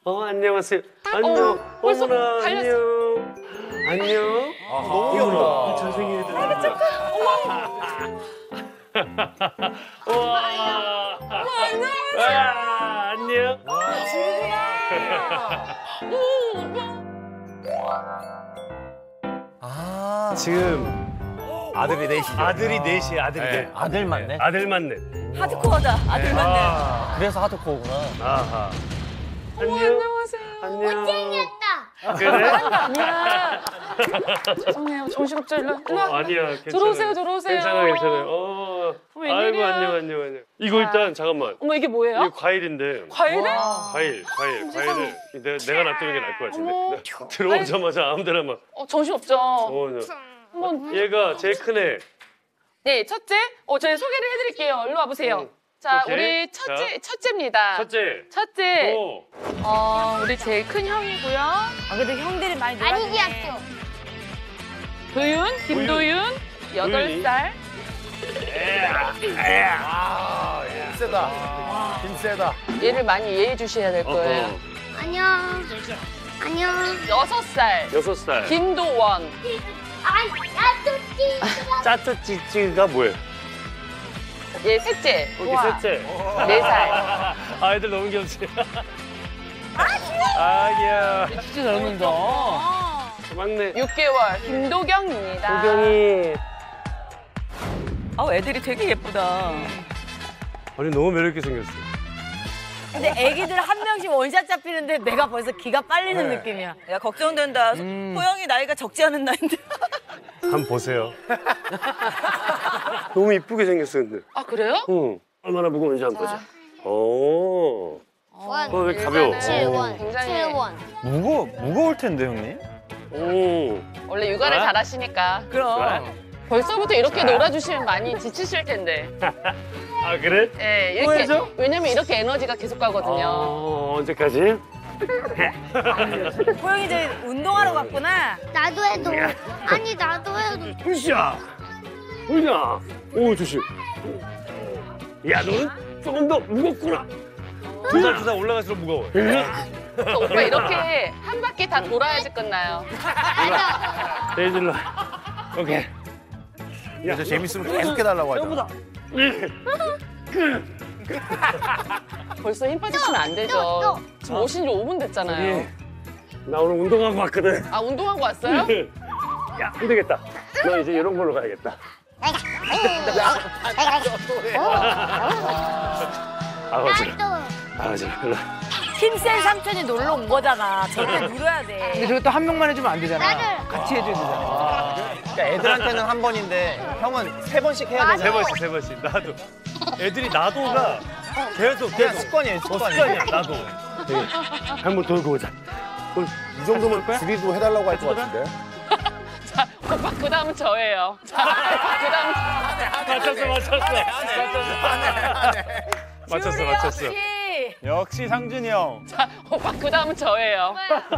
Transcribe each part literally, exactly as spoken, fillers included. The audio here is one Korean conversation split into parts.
어, 안녕하세요. 안녕. 어, 벌써 어머나, 달렸어. 안녕. 안녕. 아, 너무 귀엽다. 잘생긴 애들. 아이고, 착해. 어머. 와. 어머, 안녕하세요. 와, 안녕. 아, 지금 아들이 넷이죠. 아들이 넷이 아들이 네. 넷. 아들 맞네. 아들만 넷. 하드코어다. 아들 맞네. 아, 그래서 하드코어구나. 아하. 어머, 안녕. 안녕하세요. 안녕. 못생겼다. 그래? 아니야. 죄송해요. 정신없죠? 일로 와. 일로 어, 와. 아니야. 괜찮아. 들어오세요, 들어오세요. 괜찮아, 괜찮아. 어. 웬일이야. 아이고, 안녕, 안녕, 안녕. 이거 일단 잠깐만. 어머, 이게 뭐예요? 이게 과일인데. 과일을? 과일, 과일, 과일을 내가, 내가 놔두는 게 나을 것 같은데. 어머. 내가 들어오자마자 아무데나 막. 어, 정신없죠? 어, 네. 한번. 얘가 제일 큰 애. 네, 첫째. 어, 저희 소개를 해드릴게요. 일로 와보세요. 응. 자, 오케이. 우리 첫째, 첫째입니다. 첫째. 첫째. 오. 어, 우리 제일 큰 형이고요. 아, 그래도 형들이 많이 놀았네. 아니지 학교. 도윤, 김도윤, 여덟 살. 아, 힘 세다. 힘 세다. 얘를 많이 이해해 주셔야 될 거예요. 어허. 안녕. 안녕. 여섯 살. 여섯 살. 김도원. 아이, 나도 짜짜찌찌가 뭐예요? 얘 셋째. 거기 우와. 셋째. 네 살. 아, 애들 너무 귀엽지? 아, 귀여워. 진짜 잘 논다. 막내. 육 개월. 김도경입니다. 도경이. 아, 애들이 되게 예쁘다. 아니, 너무 매력있게 생겼어. 근데 애기들 한 명씩 원샷 잡히는데 내가 벌써 기가 빨리는 네. 느낌이야. 야, 걱정된다. 호영이 나이가 적지 않은 나이인데. 한번 보세요. 너무 이쁘게 생겼어, 근데. 아, 그래요? 응. 얼마나 무거운지 한번 보자. 오. 원. 어, 왜 가벼워? 칠원. 굉장히- 칠원. 무거 무거울 텐데 형님. 오. 원래 육아를 좋아? 잘하시니까. 그럼. 벌써부터 이렇게 좋아? 놀아주시면 많이 지치실 텐데. 아, 그래? 예, 이렇게. 보여줘? 왜냐면 이렇게 에너지가 계속 가거든요. 어, 언제까지? 호영이 저 운동하러 갔구나. 나도 해도. 아니 나도 해도. 으쌰! 으냐! 오, 조심. 야, 너는 조금 더 무겁구나. 두 살, 두 살 올라갈수록 무거워. 그래서 오빠 이렇게 한 바퀴 다 돌아야지 끝나요. 네, 일로 와. 오케이. 야, 진짜 재밌으면 계속 해달라고 하죠. 벌써 힘 빠지시면 안 또, 되죠. 지금 오신 지 오 분 됐잖아요. 예. 나 오늘 운동하고 왔거든. 아, 운동하고 왔어요? 야, 안 되겠다. 너 이제 이런 걸로 가야겠다. 아, 어지러. 나도. 아, 어지러. 일로 와. 힘센 삼촌이 놀러 온 거잖아. 저렇게 누려야 돼. 근데 저거 또 한 명만 해주면 안 되잖아. 나도. 같이 해줘야 되잖아. 그러니까 애들한테는 한 번인데 형은 세 번씩 해야 맞아. 세 번씩, 세 번씩. 나도. 애들이 나도가 계속, 그냥 계속. 습관이에요, 어, 습관이. 습관이야, 나도. 네. 한번 돌고 오자. 이 정도면 주리도 해달라고 할 것 같은데. 자, 오빠 그 다음은 저예요. 자, 그 다음은 맞췄어, 맞췄어. 맞췄어, 맞췄어. 역시. 역시 상준이 형. 자, 오빠 그 다음은 저예요.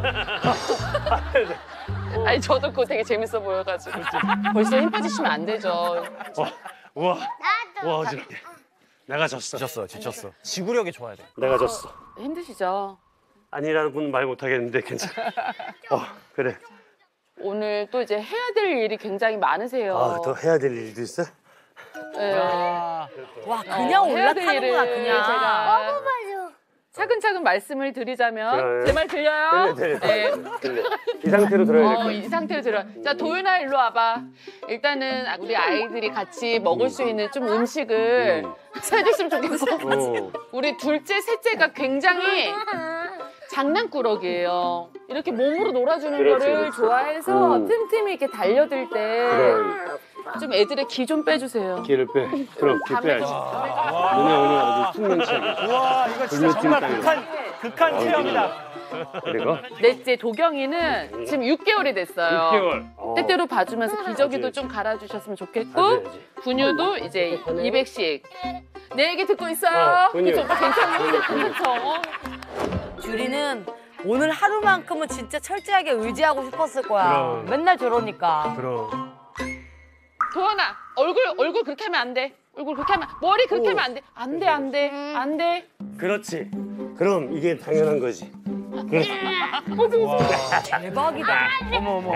아니, 저도 그거 되게 재밌어 보여가지고. 벌써 힘 빠지시면 안 되죠. 와, 우와. 나도. 와, 어지러. 내가 졌어. 지쳤어, 지쳤어. 지구력이 좋아야 돼. 내가 졌어. 힘드시죠? 아니라고는 말 못하겠는데 괜찮아. 어, 그래. 오늘 또 이제 해야 될 일이 굉장히 많으세요. 아, 더 해야 될 일도 있어? 네. 와, 그냥 어, 해야 될 올라타는구나, 일을 그냥. 제가 맞아. 차근차근 말씀을 드리자면 그래. 제 말 들려요? 들려, 들려. 네. 근데 이 상태로 들어야 될 어, 거야. 이 상태로 들어. 자, 도윤아 일로 와봐. 일단은 우리 아이들이 같이 먹을 수 있는 좀 음식을 해줬으면 좋겠어. 어. 우리 둘째, 셋째가 굉장히 장난꾸러기예요. 이렇게 몸으로 놀아주는 그렇지, 거를 그렇지. 좋아해서 음. 틈틈이 이렇게 달려들 때 좀 그래. 애들의 기 좀 빼주세요. 기를 빼. 그럼 기 빼야지. 너네 오늘 아주 숙면치하게. 와, 이거 진짜 불면 정말 찐빵이네. 극한, 극한 체험이다. 그리고 넷째 도경이는 지금 육 개월이 됐어요. 육 개월. 어. 때때로 봐주면서 기저귀도 그렇지, 좀 갈아주셨으면 좋겠고 해줘야지. 분유도 이제 이백씩. 내 얘기 듣고 있어요. 어, 분유. 그쵸, 오빠 괜찮아요? 괜찮죠? 주리는 오늘 하루만큼은 진짜 철저하게 의지하고 싶었을 거야. 그럼. 맨날 저러니까. 그럼. 도원아, 얼굴 얼굴 그렇게 하면 안 돼. 얼굴 그렇게 하면 머리 그렇게 하면 안 돼. 안 돼, 안 돼, 안 돼. 그렇지. 그럼 이게 당연한 거지. 대박이다. 어머 어머.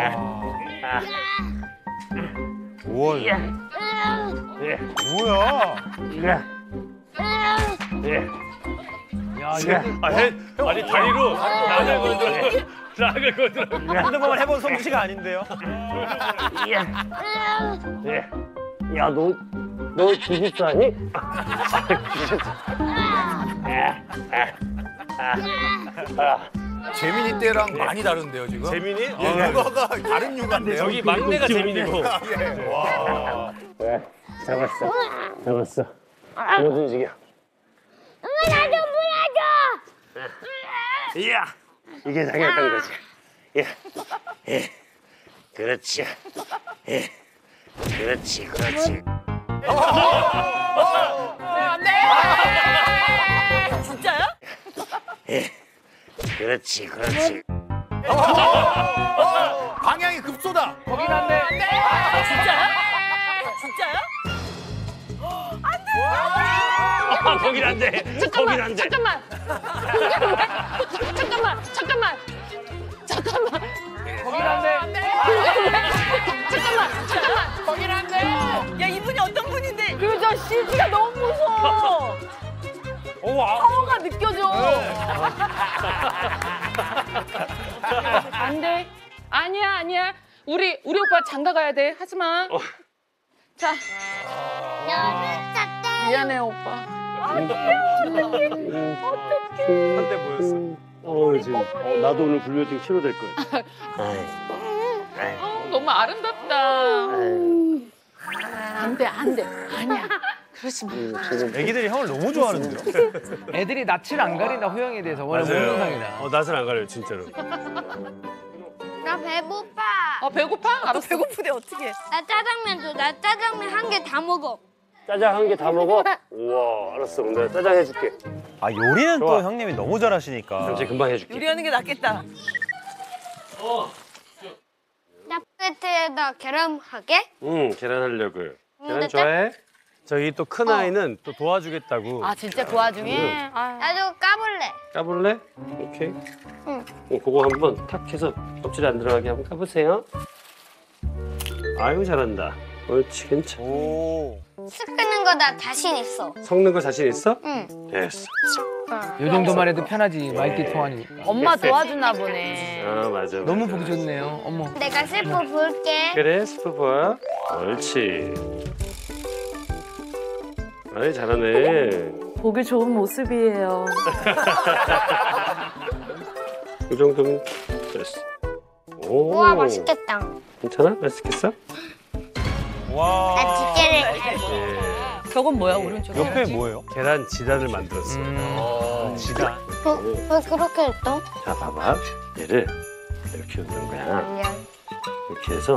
우와. 예. 뭐야? 예. 야 이거 아, 해, 아니 다리로 락을 건드려. 락을 건드려. 한두 번 해본 솜씨가 아닌데요. 예. 야, 너, 너 주짓수 하니? 재민이 때랑 많이 다른데요 지금? 재민이? 예, 육아가 다른 육아인데요. 저기 막내가 재민이고. 예. 와. 네, 잡았어. 잡았어. 못 움직여. 엄마 나 좀 물어줘. 이야. 이게 당했던 거지. 예. 예. 그렇지. 예. 그렇지, 그렇지. 진짜야? 예. 그렇지, 그렇지. 방향이 급소다. 거긴 안 돼. 진짜야? 진짜야? 아, 거긴 안 돼. 거긴 안 돼. 잠깐만. 잠깐만. 잠깐만. 잠깐만. 거긴 안 돼. 잠깐만. 잠깐만. 거긴 안 돼. 야 이분이 어떤 분인데? 그리고 저 씨지가 너무 무서워. 오, 아. 파워가 느껴져. 안 돼. 아니야, 아니야. 우리 우리 오빠 장가 가야 돼. 하지 마. 자, 너는 stat대. 미안해, 오빠. 한대 보였어. 어, 지금. 어, 나도 오늘 불면증 치료될 거야. 어, 너무 아름답다. 안 돼, 안 돼. 아니야. 그러지 마. 애기들이 형을 너무 좋아하는데요. 애들이 낯을 안 가린다 호영에 대해서 원래 본능상이다. 어, 낯을 안 가려요, 진짜로. 나 배고파. 어, 배고파? 알았어. 배고프대 어떻게? 나 짜장면 줘. 나 짜장면 한 개 다 먹어. 짜장 한 개 다 먹어? 우와, 알았어. 그럼 내가 짜장 해줄게. 아 요리는 좋아. 또 형님이 너무 잘하시니까. 잠시 금방 해줄게. 요리하는 게 낫겠다. 나 플레이트에다 계란 하게? 응, 계란 하려고요. 계란 나 좋아해? 저기 또 큰 아이는 또 도와주겠다고. 아 진짜 그 와중에. 아, 나도 까볼래. 까볼래? 오케이. 응. 어, 그거 한번 탁 해서 껍질 안 들어가게 한번 까보세요. 아유, 잘한다. 옳지, 괜찮아. 오. 쓱 끄는 거 나 자신 있어. 섞는 거 자신 있어? 응. 됐어. 요 정도만 해도 편하지 말귀 통하니까. 엄마 도와주나 보네. 아, 맞아. 너무 맞아. 보기 좋네요. 어머. 내가 슬퍼 볼게. 그래, 스프 봐. 옳지. 아이, 잘하네. 보기 좋은 모습이에요. 이 정도면 됐어. 오. 우와 맛있겠다. 괜찮아? 맛있겠어? 와. 나 집게를. 예. 저건 뭐야 오른쪽에? 옆에 뭐예요? 계란 지단을 만들었어. 음. 지단. 어? 왜 그렇게 했어? 자, 봐봐. 얘를 이렇게 넣는 거야. 아니야. 이렇게 해서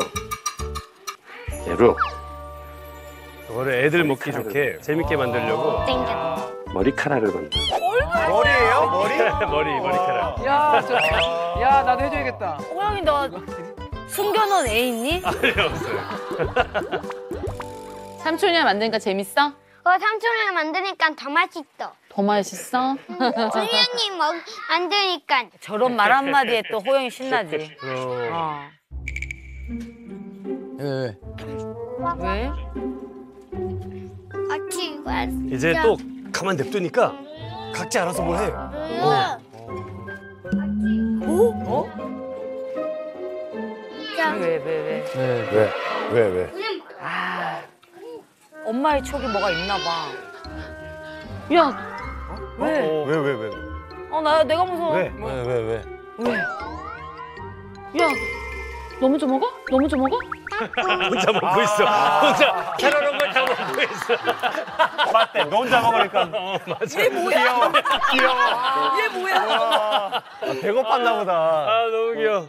얘로 이거를 애들 먹기 좋게 재밌게 만들려고 땡겨. 머리카락을 만들어. 머리예요? 머리? 머리, 머리카락. 야, 저, 야 나도 해줘야겠다. 호영이 너 숨겨놓은 애 있니? 아니, 없어요. 삼촌이랑 만드니까 재밌어? 어 삼촌이랑 만드니까 더 맛있어. 더 맛있어? 준현이 먹 만드니까. 저런 말 한마디에 또 호영이 신나지. 그럼. 어. 예. 왜? 같이 왔어. 이제 또 가만 냅두니까 각자 알아서 뭘 해. 우와. 어? 자, 왜 왜 왜? 네. 왜? 왜 왜? 아 엄마의 촉이 뭐가 있나 봐. 야, 왜? 왜 왜 왜? 어 나 내가 무서워. 왜? 왜 왜 왜? 왜? 야, 너 먼저 먹어? 너 먼저 먹어? 혼자 먹고 있어. 혼자 캐러런 걸 다 먹고 있어. 맞대. 너 혼자 먹으니까. 어, 맞아. 얘 뭐야? 귀여워. 얘 뭐야? 아, 배고팠나 보다. 아, 너무 귀여워.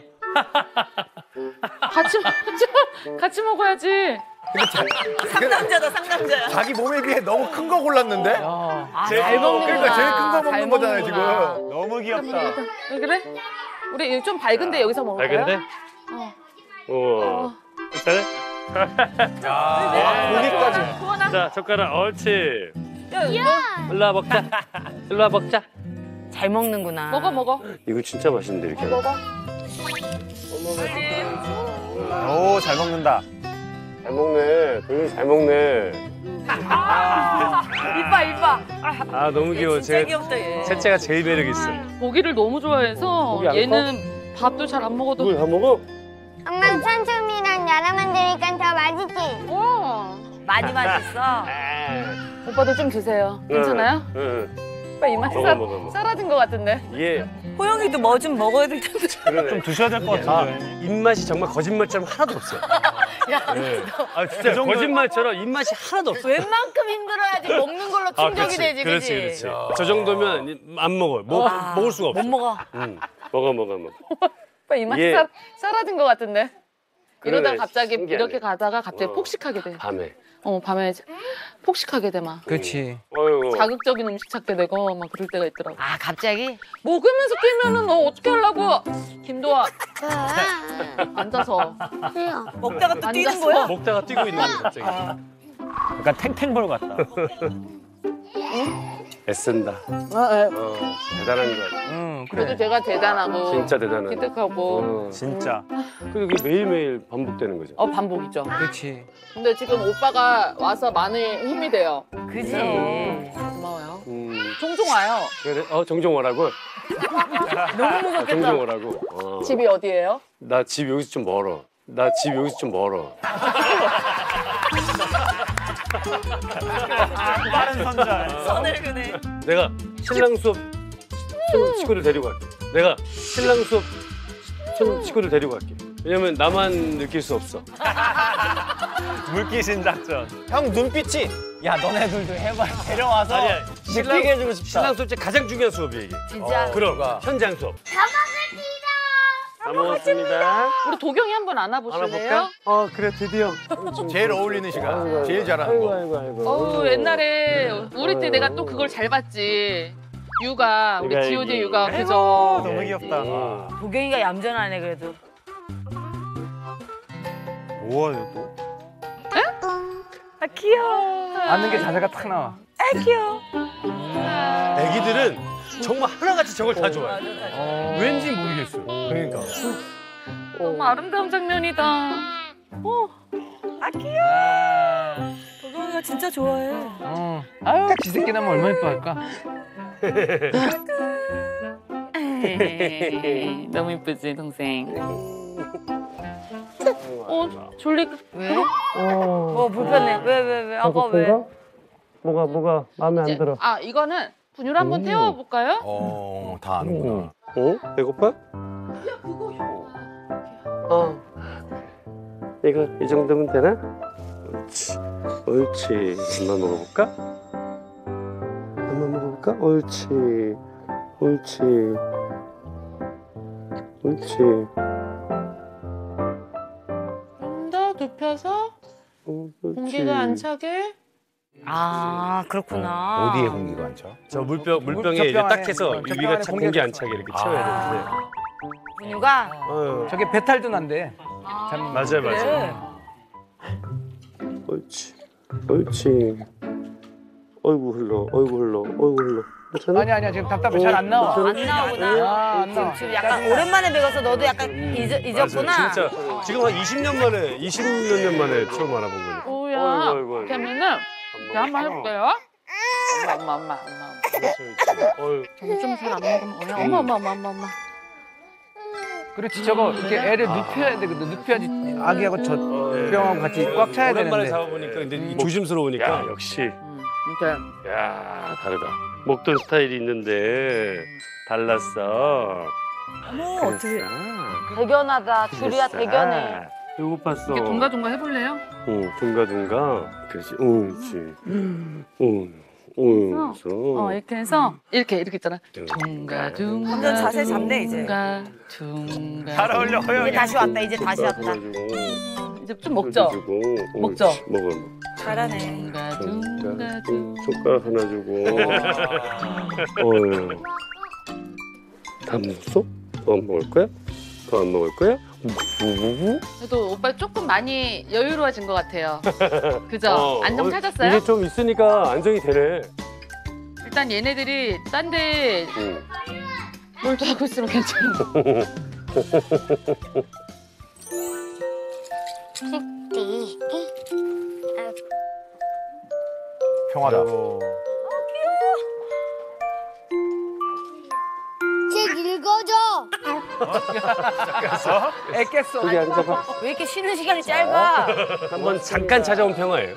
같이 먹자. 같이 먹어야지. 상남자다 상남자야. 자기 몸에 비해 너무 큰 거 골랐는데? 야. 아잘 먹는구나. 그러니까 제일 큰 거 잘 먹는 거잖아요, 먹는구나. 지금. 너무 귀엽다. 그래? 우리 좀 밝은데 여기서 먹을까요? 밝은데? 우와. 잘해? 아, 고기까지. 구원아. 자, 젓가락. 옳지. 야, 일로 와 먹자. 일로 와 먹자. 잘 먹는구나. 먹어 먹어. 이거 진짜 맛있는데 이렇게. 먹어. 오, 잘 먹는다. 잘 먹네. 도윤이 잘 먹네. 이봐 이봐. 아 너무 귀여워. 진짜 제 귀엽다 얘. 셋째가 제일 매력 있어. 고기를 너무 좋아해서 고기 안 얘는 밥도 잘 안 먹어도. 뭘 다 먹어? 엄마 삼촌이랑 나랑 만드니까 더 맛있지? 와. 많이 맛있어. 오빠도 좀 드세요. 괜찮아요? 응. 오빠 입맛이 먹어, 사, 먹어, 먹어. 사라진 것 같은데. 예. 호영이도 뭐 좀 먹어야 될 텐데. 그러네. 좀 드셔야 될 것 아, 같은데. 입맛이 정말 거짓말처럼 하나도 없어요. 네. 아 진짜 그 정도- 거짓말처럼 입맛이 하나도 없어. 웬만큼 힘들어야지 먹는 걸로 아, 충족이 되지, 그렇지, 그치? 그렇지. 저 정도면 안 먹어요. 먹, 아, 먹을 수가 없어. 못 먹어. 응. 먹어, 먹어, 먹어. 오빠 입맛이 예. 사, 사라진 것 같은데. 그러네, 이러다 갑자기 신기하네. 이렇게 가다가 갑자기 어. 폭식하게 돼. 밤에. 어 밤에 폭식하게 돼 막. 그렇지. 어이구. 자극적인 음식 찾게 되고 막 그럴 때가 있더라고. 아 갑자기? 먹으면서 깨면은 너 어떻게 하려고? 김도아 그, 앉아서. 그래요. 먹다가 또 뛰는 앉아서. 거야? 먹다가 뛰고 있는 거 갑자기. 약간 탱탱볼 같다. 애쓴다. 어, 예. 어, 대단한 거 같아. 응 그래도 그래. 제가 대단하고 진짜 대단하다. 기특하고 어. 진짜. 그리고 그게 매일매일 반복되는 거죠. 어 반복이죠. 그렇지. 근데 지금 오빠가 와서 많이 힘이 돼요. 그지. 고마워요. 음, 종종 와요. 그래? 어, 종종 오라고? 너무 아, 무섭겠다. 종종 오라고? 어. 집이 어디예요? 나 집 여기서 좀 멀어. 나 집 여기서 좀 멀어. 빠른 선잘. 선을 그네. 내가 신랑 수업 친 친구를 데리고 갈게. 내가 신랑 수업 친 친구를 데리고 갈게. 왜냐면 나만 느낄 수 없어. 물귀신 작전. 형 눈빛이 야 너네들도 해봐. 데려와서 아니야, 느끼게 해주고 싶다. 신랑 수업 때 가장 중요한 수업이야 이게. 진짜. 그럼 현장 수업. 다 먹었습니다. 우리 도경이 한번 안아보실래요? 안아볼까? 어 그래 드디어. 제일 어울리는 시간. 아이고, 제일 잘하는 아이고, 거. 아이고 아이고. 어우 옛날에 우리 때 내가 또 그걸 잘 봤지. 육아 우리 육아 지오디 얘기. 육아 아이고, 그죠? 너무 귀엽다. 음. 도경이가 얌전하네 그래도. 뭐야 또? 아 귀여워. 앉는 게 자세가 탁 나와. 아 귀여워. 애기들은 정말 하나같이 저걸 다 좋아해. 어. 왠지 모르겠어. 그러니까. 너무 아름다운 장면이다. 아 귀여워. 도경이가 진짜 좋아해. 어. 아유 지 새끼 나면 얼마나 예뻐할까. 너무 이쁘지 동생. 어 졸리 왜? 뭐 불편해. 왜 왜 왜? 아빠 왜? 뭐가 뭐가 마음에 안 들어. 아 이거는 분유를 한번 음. 태워볼까요? 어, 다 아는구나. 어? 배고파? 어. 이거 이 정도면 되나? 옳지. 옳지. 한번 먹어볼까? 한번 먹어볼까? 옳지. 옳지. 옳지. 좀 더 눕혀서 어, 옳지. 공기가 안 차게. 아 그렇구나. 어디에 공기가 안 차? 저 물병 물병에 물- 이제 젖병 딱 안에, 해서 어, 젖병 위가 안에 차, 공기가 공기 안 찼어. 차게 이렇게 채워야 되는데. 분유가 어. 저게 배탈도 난대. 참 맞아요, 맞아요. 옳지. 옳지. 어이구 흘러. 어이구 흘러. 어이구 흘러. 괜찮아? 아니 아니야 지금 답답해 잘 안 나와. 안 나오구나. 아, 안 나와. 지금 약간 오랜만에 배워서 너도 약간 잊어, 잊었구나. 맞아, 진짜 지금 한 이십 년 만에, 이십 몇 년 만에 처음 알아본 거니까. 오야. 어이구, 어이구, 어이구. 이렇게 하면은 제가 한번 해볼게요. 엄마 엄마 엄마 엄마. 어이, 좀 잘 안 먹으면 어머 어머 어머 어머 어머. 그렇지 저거 이렇게 애를 눕혀야 되거든. 눕혀야지 아기하고 저 병하고 같이 꽉 차야 오랜만에 되는데. 잡아보니까 근데 이 조심스러우니까 야, 역시 음, 이렇게 야 다르다. 먹던 스타일이 있는데 달랐어. 어머 어떻게? 대견하다. 줄이야 그랬어. 대견해. 배고팠어. 이렇게 둥가둥가 해볼래요? 응, 둥가둥가. 그렇지. 응, 그렇지. 응, 응. 그래서. 어 이렇게 해서 이렇게 이렇게 있잖아. 둥가둥가. 완전 자세 잡네, 이제. 둥가 둥가. 잘 어울려 이제 호영이. 다시 왔다. 이제 다시 왔다. 이제 좀 먹죠. 먹죠? 먹어. 잘하네. 둥가 둥가, 둥가 둥, 둥. 손가락 하나 주고. 어휴. 다 먹었어? 더 안 먹을 거야? 더 안 먹을 거야? 우우우. 그래도 오빠 조금 많이 여유로워진 것 같아요. 그죠? 어, 안정 어, 찾았어요? 이제 좀 있으니까 안정이 되네. 일단 얘네들이 딴데 응. 몰두하고 있으면 괜찮아. 띠. 평화다. 책 읽어줘. 애 깼어. 여기 앉아봐. 왜 이렇게 쉬는 시간이 짧아? 한번 잠깐 찾아온 평화예요.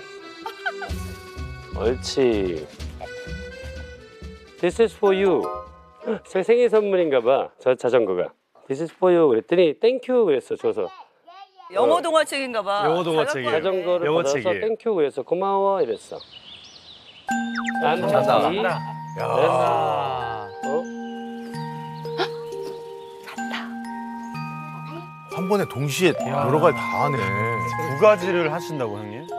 옳지. This is for you. 제 생일 선물인가 봐. 저 자전거가. This is for you 그랬더니 Thank you 그랬어. 줘서. 영어 동화책인가 봐. 영어 동화책이에요. 자전거를 영어 받아서 책이에요. Thank you 그래서 고마워 이랬어. 잘한다. 안지. 야. 어? 한 번에 동시에 여러 가지 다 하네. 두 가지를 하신다고 형님?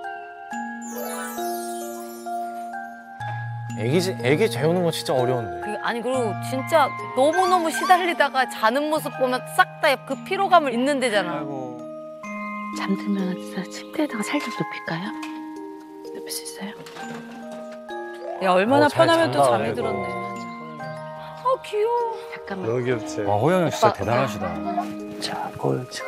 애기 애기 재우는 건 진짜 어려운데. 그, 아니 그리고 진짜 너무너무 시달리다가 자는 모습 보면 싹 다 그 피로감을 잊는 데잖아. 아이고. 잠들면 진짜 침대에다가 살짝 눕힐까요? 눕힐 수 있어요? 야, 얼마나 어, 잘 편하면 또 잔다, 잠이 이거. 들었네. 아 귀여워. 잠깐만. 너무 귀엽지. 와 호영 형 진짜 오빠. 대단하시다. 자, 옳지.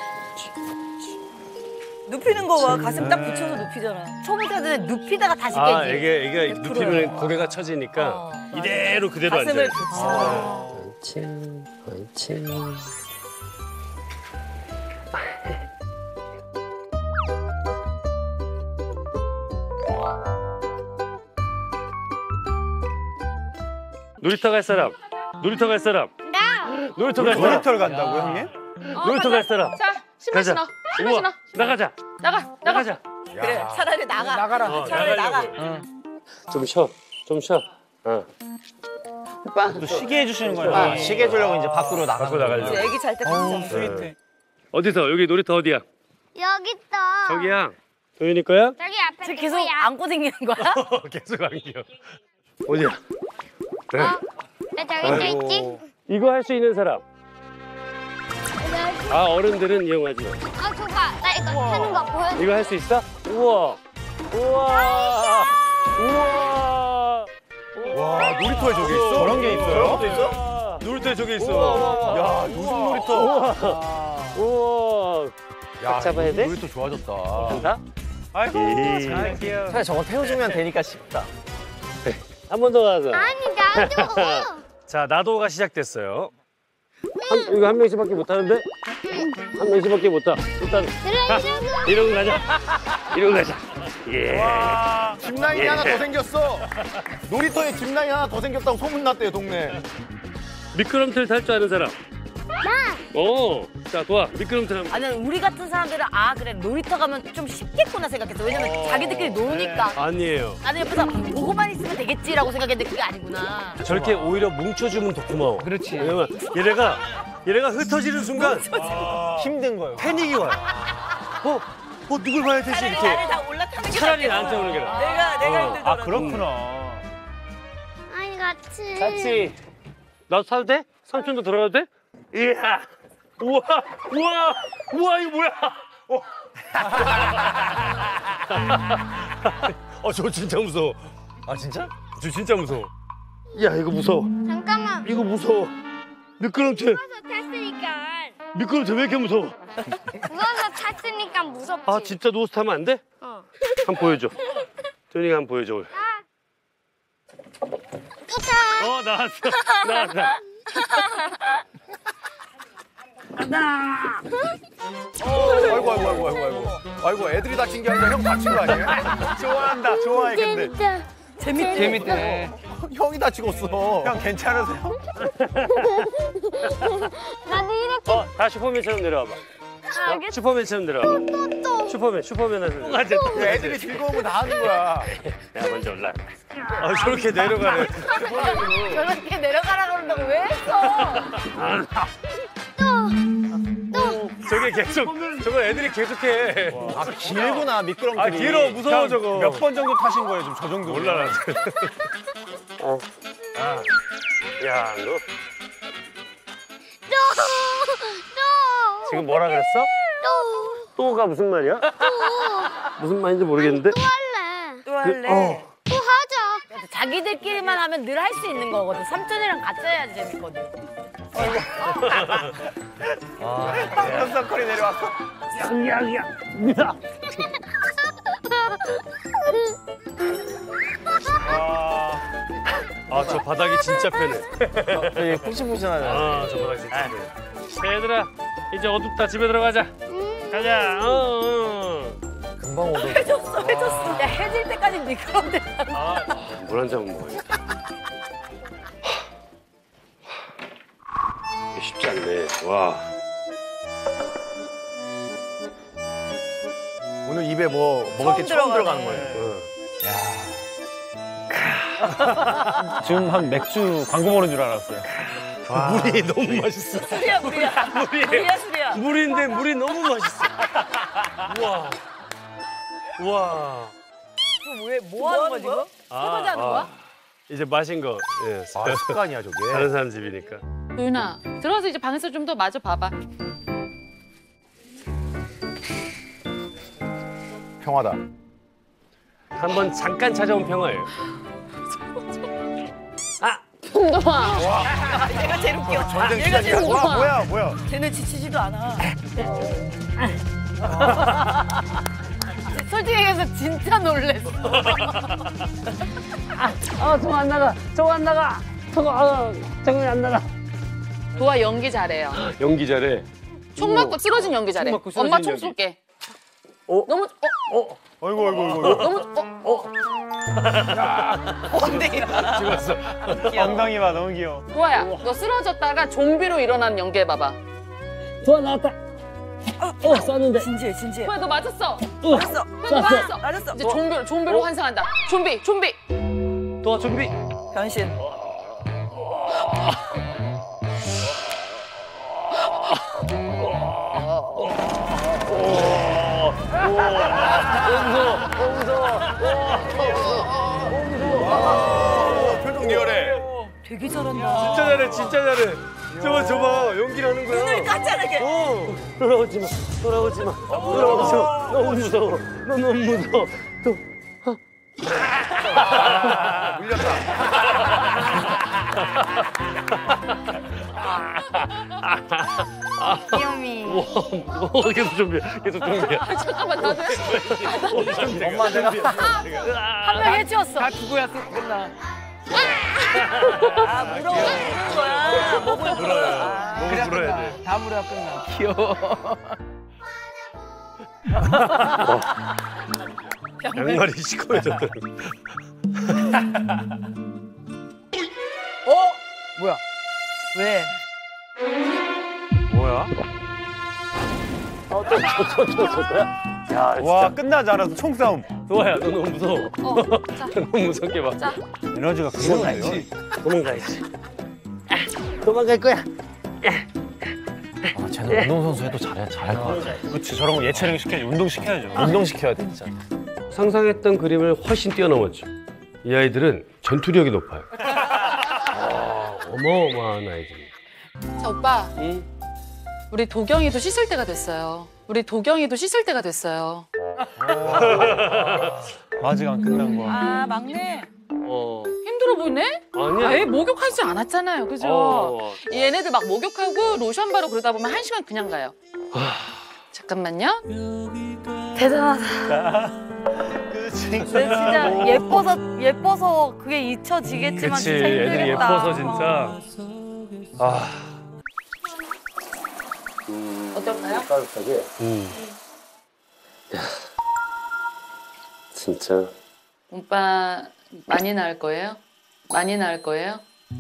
눕히는 거 봐. 가슴 딱 붙여서 눕히잖아. 초보자들은 눕히다가 다시 깨지. 아, 이게 이게 백 눕히면 고개가 처지니까 어. 이대로 그대로 가슴을 앉아요. 붙여. 옳지, 옳지. 놀이터 갈 사람. 놀이터 갈 사람. 나. 놀이터 갈 사람. 놀이터를 간다고 형님? 놀이터 갈 사람. 자, 신발 가자. 신어. 신발 신어. 우와, 나가자. 나가, 나가. 나가자. 그래, 차라리 나가. 나가라. 어, 차라리 나가. 나가려고. 좀 쉬어. 좀 쉬어. 어. 오빠. 또 쉬게 해주시는 거예요. 아, 쉬게 해주려고 이제 밖으로 나가는 밖으로 나가려고. 이제 애기 잘 때 깜짝. 스위트. 어디서? 여기 놀이터 어디야? 여기 있어. 저기야. 도윤이 거야? 저기 앞에 쟤 계속 누구야? 안고 다니는 거야? 계속 안겨. 어디야? 네. 어? 나 저기 또 있지? 이거 할 수 있는 사람. 나 아, 어른들은 이용하지 마. 아, 줘봐. 나 이거 하는 거 보여줘. 이거 할 수 있어? 우와. 우와. 우와. 와 놀이터에 저게 있어? 저런 게 있어요? 저런 것도 있어? 놀이터에 저기 있어. 우와. 야 요즘 놀이터. 우와. 우와. 딱 잡아야 요즘 돼? 놀이터 좋아졌다. 간다? 아이고, 이. 잘 귀여워. 사실 저건 태워주면 되니까 쉽다. 한 번 더 가자. 아니, 나도. 자, 나도가 시작됐어요. 한, 이거 한 명씩밖에 못 하는데? 한 명씩밖에 못 하. 일단 그래, 이러고. 이러고 가자. 이러고 가자. 예. 와 짚라인이 하나 더 생겼어. 놀이터에 짚라인 하나 더 생겼다고 소문났대요 동네. 미끄럼틀 탈 줄 아는 사람. 나. 어. 자, 도와. 미끄럼틀 한 번. 아니 우리 같은 사람들은 아 그래 놀이터 가면 좀 쉽겠구나 생각했어. 왜냐면 자기들끼리 노니까. 아니에요. 나는 옆에서 보고만 있으면 되겠지라고 생각했는데 그게 아니구나. 저렇게 오히려 뭉쳐주면 더 고마워. 그렇지. 왜냐면 얘네가 얘네가 흩어지는 순간 힘든 거예요. 패닉이 와요. 어, 어 누굴 봐야 되지 차라리 이렇게. 나를 다 올라타는 게 차라리 낫겠어. 나한테 오는 게 나아. 내가 내가 어. 힘들더라도. 아, 그렇구나. 아니, 같이. 같이. 나도 타도 돼? 삼촌도 들어가도 돼? 이야. 우와, 우와, 우와 이거 뭐야? 어, 어, 저 진짜 무서워. 아 진짜? 저 진짜 무서워. 야, 이거 무서워. 잠깐만. 이거 무서워. 미끄럼틀. 누워서 탔으니까. 미끄럼틀 왜 이렇게 무서워? 누워서 탔으니까 무섭지. 아, 진짜 누워서 타면 안 돼? 어. 한번 보여줘. 토니가 한번 보여줘. 또 타. 어, 나왔어. 나왔어. 아이고 아이고 아이고 아이고 아이고. 아이고 애들이 다친 게 아니라 형 다친 거 아니에요? 좋아한다. 좋아해, 근데. 진짜. 재밌대. 재밌대. 형이 다치겠어. 형 괜찮으세요? 나도 이렇게. 어, 다 슈퍼맨처럼 내려와봐. 어, 알겠어. 슈퍼맨처럼 내려와봐. 또, 또. 슈퍼맨, 슈퍼맨 하세요. 가자. 애들이 즐거우면 다 하는 거야. 야, 먼저 올라. 아, 저렇게 내려가네. 저렇게 내려가라고 그런다고 왜 했어? 저게 계속, 저거 애들이 계속해. 아, 길구나, 미끄럼틀이. 아, 길어. 무서워, 형, 저거. 몇 번 정도 타신 거예요, 지금 저 정도? 몰라, 나. 어. 아. 야, 너 또. 또. 지금 뭐라 그랬어? 또. 또가 무슨 말이야? 또. 무슨 말인지 모르겠는데? 또 할래. 또 할래. 어. 또 하자. 자기들끼리만 하면 늘 할 수 있는 거거든. 삼촌이랑 같이 해야지 재밌거든. 현석컬이 내려왔어. 아, 저 바닥이 진짜 편해. 되게 푹신푹신하네. 아, 저 바닥이 진짜 편해. 얘들아, 이제 어둡다. 집에 들어가자. 가자. 어, 어. 금방 오도. 해줬어, 해줬어. 야, 해질 때까지 미끄럼대. 물 한 잔 먹어야겠다. 이게 쉽지 않네. 와. 오늘 입에 뭐 먹을 게 처음 들어가는 거예요. 지금 한 맥주 광고 보는 줄 알았어요. 물이 너무 맛있어. 술이야 물이야. 물이야 술이야. 물인데 물이 너무 맛있어. 우와. 우와. 지금 왜, 뭐 하는 거야, 지금? 설거지 하는 거야? 이제 마신 거. 예. 아, 습관이야 저게. 다른 사람 집이니까. 도윤아, 들어가서 이제 방에서 좀 더 마저 봐봐. 평화다. 한번 잠깐 찾아온 평화예요. 현동아, 얘가 제일 웃겨. 전쟁 얘가 시작이야. 제일 웃겨. 와 뭐야 뭐야. 쟤는 지치지도 않아. 솔직히 얘기해서 진짜 놀랬어. 도아 연기 잘해요. 연기 잘해. 총 맞고 쓰러진 연기 잘해. 총 맞고 쓰러진 엄마 총 연기. 쏠게. 어? 너무 어, 아이고 아이고 아이고. 너무 어, 엉덩이가. 죽었어. 엉덩이 봐, 너무 귀여워. 도아야, 너 쓰러졌다가 좀비로 일어나는 연기 해봐봐. 진지해 진지해. 도아, 너 맞았어. 알았어. 너 맞았어. 알았어. 이제 좀비로 좀비로 환생한다. 좀비, 좀비. 도와 준비. 변신. 표정 리얼해. 되게 잘한다. 진짜 잘해, 진짜 잘해. 저봐, 저봐, 연기를 하는 거야. 눈을 까짜르게. 어. 돌아오지 마, 돌아오지 마, 돌아오지 마. 너무 무서워, 너 너무 무서워. 또. 귀요미. 와, 어, 계속 준비, 계속 준비. 잠깐만, 나도 해. 엄마한테 한 명 해치웠어. 다 두고야 또 끝나. 아 물어. 무는 거야. 목을 물어. 몸을 불어야 돼. 다 물어야 끝나. 귀여워. 양말이 시커매졌다. 어? 뭐야? 왜? 뭐야? 와, 끝나지 않아서 총싸움. 도와야, 너 너무 무서워. 어, 자, 너무 무섭게 봐. 자. 에너지가 도망가야지. 도망가야지. 도망갈 거야. 아, 쟤는 운동선수 해도 잘해, 잘할 것 같아. 그렇지, 저런 거 예체능 시켜야지. 운동 시켜야죠. 운동 시켜야 돼, 진짜. 상상했던 그림을 훨씬 뛰어넘었죠. 이 아이들은 전투력이 높아요. 아, 어마어마한 아이들이에요. 자, 오빠. 응? 우리 도경이도 씻을 때가 됐어요. 우리 도경이도 씻을 때가 됐어요. 아직 안 끝난 거야. 아 막내. 어. 힘들어 보이네? 아니야. 애 목욕하지 않았잖아요. 그죠? 어. 얘네들 막 목욕하고 로션 바르고 그러다 보면 한 시간 그냥 가요. 잠깐만요. 대단하다. 근데 진짜 예뻐서 예뻐서 그게 잊혀지겠지만 그치, 진짜 힘들겠다. 애들이 예뻐서 진짜. 아. 어떨까요? 따뜻하게. 음. 야, 진짜. 오빠 많이 나을 거예요? 많이 나을 거예요?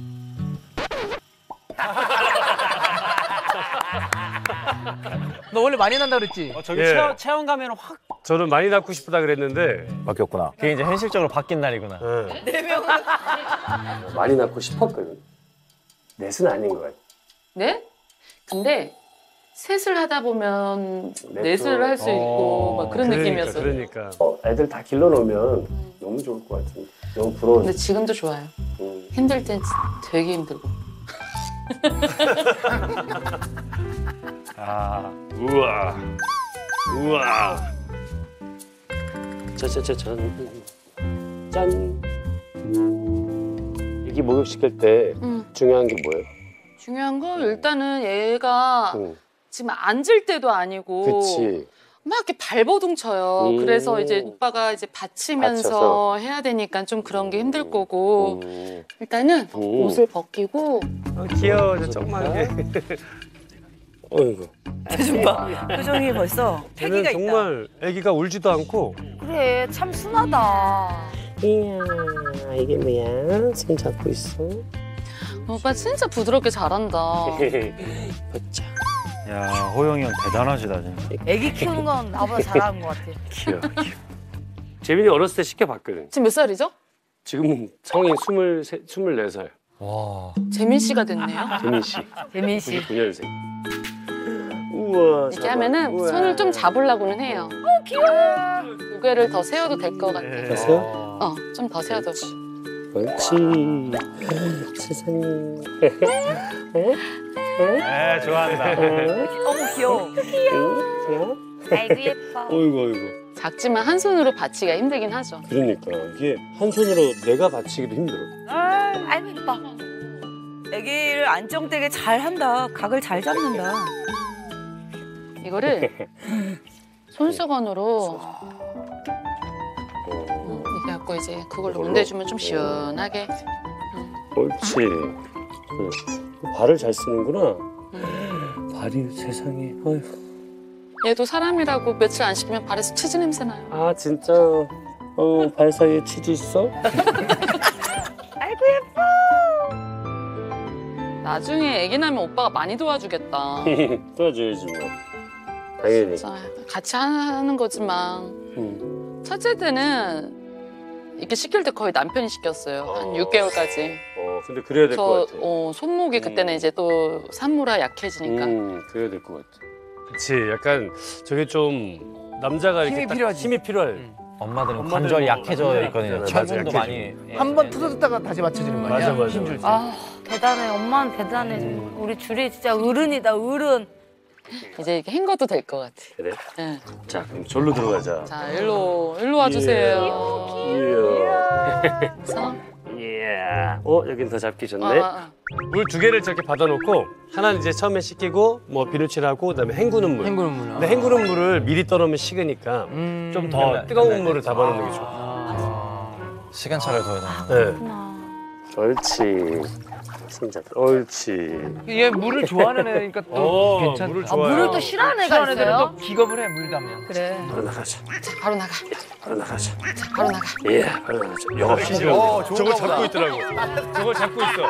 너 원래 많이 난다 그랬지? 어, 저기 예. 체험, 체험 가면 확. 저는 많이 낳고 싶다 그랬는데. 바뀌었구나. 그게 이제 현실적으로 바뀐 날이구나. 응. 네 명은. 많이 낳고 싶었거든. 넷은 아닌 것 같아. 네? 근데 셋을 하다 보면 넷도- 넷을 할 수 있고 막 그런 그러니까, 느낌이었어요. 그러니까. 어, 애들 다 길러놓으면 너무 좋을 것 같은데. 너무 부러워. 근데 지금도 좋아요. 음. 힘들 땐 되게 힘들고. 아, 우와. 우와. 짜자자잔. 짠. 애기 목욕시킬 때 음. 중요한 게 뭐예요? 중요한 건 일단은 얘가 응. 지금 앉을 때도 아니고 그치. 막 이렇게 발버둥 쳐요. 음. 그래서 이제 오빠가 이제 받치면서 받쳐서. 해야 되니까 좀 그런 게 힘들 거고 음. 일단은 음. 옷을 벗기고 어, 귀여워, 저 조그맣게. 어이구. 표정 봐. 표정이 벌써 쟤는 패기가 있다. 정말 애기가 울지도 않고. 그래 참 순하다. 이야, 이게 뭐야? 손 잡고 있어. 오빠 진짜 부드럽게 잘한다. 보자. 야, 호영이 형 대단하시다, 진짜. 애기 키우는 건 나보다 잘하는 것 같아. 귀여워, 귀여워. 재민이 어렸을 때 시켜봤거든. 지금 몇 살이죠? 지금은 성인 스물세, 스물네 살. 와. 재민 씨가 됐네요. 재민 씨. 재민 씨. 구십구 년생. 우와. 이렇게 잡아. 하면은 우와. 손을 좀 잡으려고는 해요. 어 귀여워. 고개를 더 세워도 될 것 같아. 됐어요? 어, 좀 더 세워도. 옳지. 세상에. 에, 좋아한다. 너무 귀여워. 아이고 예뻐. 어이구, 어이구. 작지만 한 손으로 받치기가 힘들긴 하죠. 그러니까 이게 한 손으로 내가 받치기도 힘들어. 아이고 예뻐. 애기를 안정되게 잘 한다. 각을 잘 잡는다. 이거를 손수건으로 음, 이렇게 갖고 이제 그걸로 이걸로? 문대주면 좀 시원하게. 옳지. 응. 발을 잘 쓰는구나. 발이 세상에. 어휴. 얘도 사람이라고 며칠 안 씻으면 발에서 치즈 냄새 나요. 아 진짜. 어, 발 사이에 치즈 있어? 아이고 나중에 애기 나면 오빠가 많이 도와주겠다. 도와줘야지 뭐. 당연히. 진짜 같이 하는 거지만 응. 첫째 때는 이렇게 시킬 때 거의 남편이 시켰어요. 한 어. 육 개월까지. 어 근데 그래야 될 저 것 같아. 어, 손목이 그때는 음. 이제 또 산모라 약해지니까. 음, 그래야 될 것 같아. 그치, 약간 저게 좀 남자가 이렇게 힘이 딱 필요하지. 힘이 필요해. 응. 엄마들은 엄마들은 관절이 뭐 약해져 관절이 있거든요. 약해져. 철분도 맞아, 많이. 한 번 투석했다가 다시 맞춰지는 거 아니야? 맞아, 맞아, 힘줄 때. 아 대단해. 엄마는 대단해. 정말. 우리 줄이 진짜 어른이다 어른. 이제 이렇게 헹궈도 될 것 같아. 그래? 네. 자, 그럼 절로 들어가자. 자, 일로 일로 와주세요. 이야. 그래서 이야. 어, 여긴 더 잡기 어, 좋네. 어, 어. 물 두 개를 저렇게 받아놓고 하나는 이제 처음에 씻기고 뭐 비누칠하고 그다음에 헹구는 물. 헹구는 물. 근데 헹구는 물을 미리 떠놓으면 식으니까 음. 좀 더 뜨거운 물을 잡아놓는 게 좋아. 아, 시간차를 둬야 되나? 네. 옳지. 손잡. 옳지. 얘 물을 좋아하는 애니까 또 어, 괜찮다. 물을 아, 좋아해요. 물을 또 싫어하는 애가 싫어하는 애들은 있어요? 또 기겁을 해, 물 담면. 그래. 바로 나가자. 자, 바로 나가. 바로 나가자. 자, 바로 나가. 예, 바로 나가자. 역시 어, 좋은가 저걸 보다. 잡고 있더라고. 저걸 잡고 있어.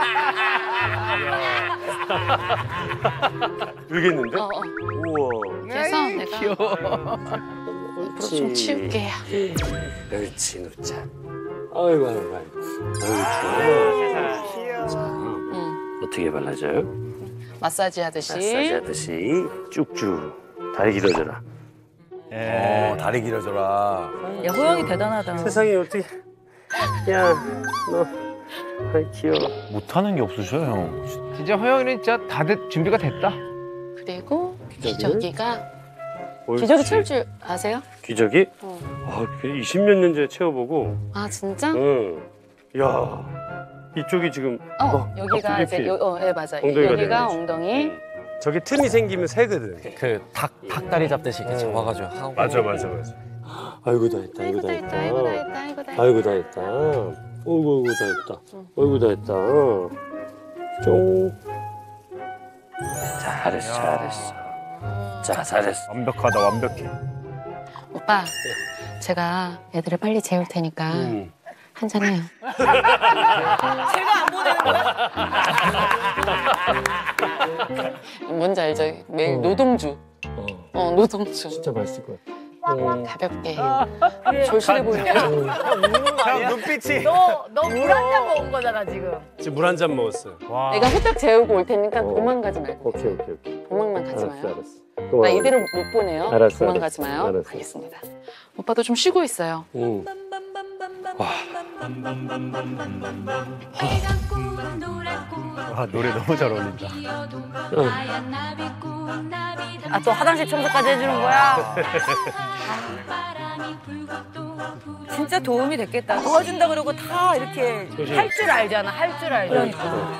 울겠는데? 어, 어. 우와. 그래서 내가 귀여워. 앞으로 좀 치울게요. 옳지, 놓자. 아이고, 아이고, 아이고. 아이고, 자, 응. 어떻게 발라줘요? 마사지 하듯이. 마사지 하듯이 쭉쭉. 다리 길어져라. 예. 어, 다리 길어져라. 야, 호영이 대단하다. 세상에 어떻게. 야, 너. 아이, 귀여워. 못하는 게 없으셔, 형. 진짜 허영이는 진짜 다 됐, 준비가 됐다. 그리고 기저귀를? 기저귀가 옳지. 기저귀 채울 줄 아세요? 기저귀? 어. 아, 이십몇 년 전에 채워보고. 아 진짜? 응. 야, 이쪽이 지금. 어, 여기가 어, 이제 이렇게 요, 어, 예 맞아. 엉덩이가 여기가 되는 거지. 엉덩이. 응. 저게 틈이 생기면 새거든. 그 닭, 닭다리 잡듯이 이렇게 잡아가지고 하고. 맞아, 맞아, 맞아. 아이고 다 했다, 아이고 아이고 다 다 했다. 했다. 아이고 다 했다. 아이고 다 했다. 아이고 다 했다. 어이구, 어이구 다 했다. 어이구 다 했다. 쫑. 잘했어, 잘했어. 자, 잘했어. 완벽하다, 완벽해. 오빠, 제가 애들을 빨리 재울 테니까 응. 한잔해요. 제가 안 보내는 거야? 뭔지 알죠? 매일 어. 노동주. 어, 어, 노동주. 진짜 맛있을 것 같아. 어. 가볍게. 졸실해 보이냐? 형 눈빛이. 너너 물 한 잔 먹은 거잖아 지금. 지금 물 한 잔 먹었어. 와. 내가 후딱 재우고 올 테니까 어. 도망가지 말고. 오케이, 오케이, 오케이. 도망만 가지 알았어, 마요. 알았어. 나 고마워. 이대로 못 보내요. 알았어, 도망가지 알았어. 마요. 알았어. 알겠습니다. 오빠도 좀 쉬고 있어요. 응. 아, 노래 너무 잘 어울린다. 아 또 화장실 청소까지 해주는 거야? 진짜 도움이 됐겠다. 도와준다 그러고 다 이렇게 할 줄 알잖아. 할 줄 알잖아.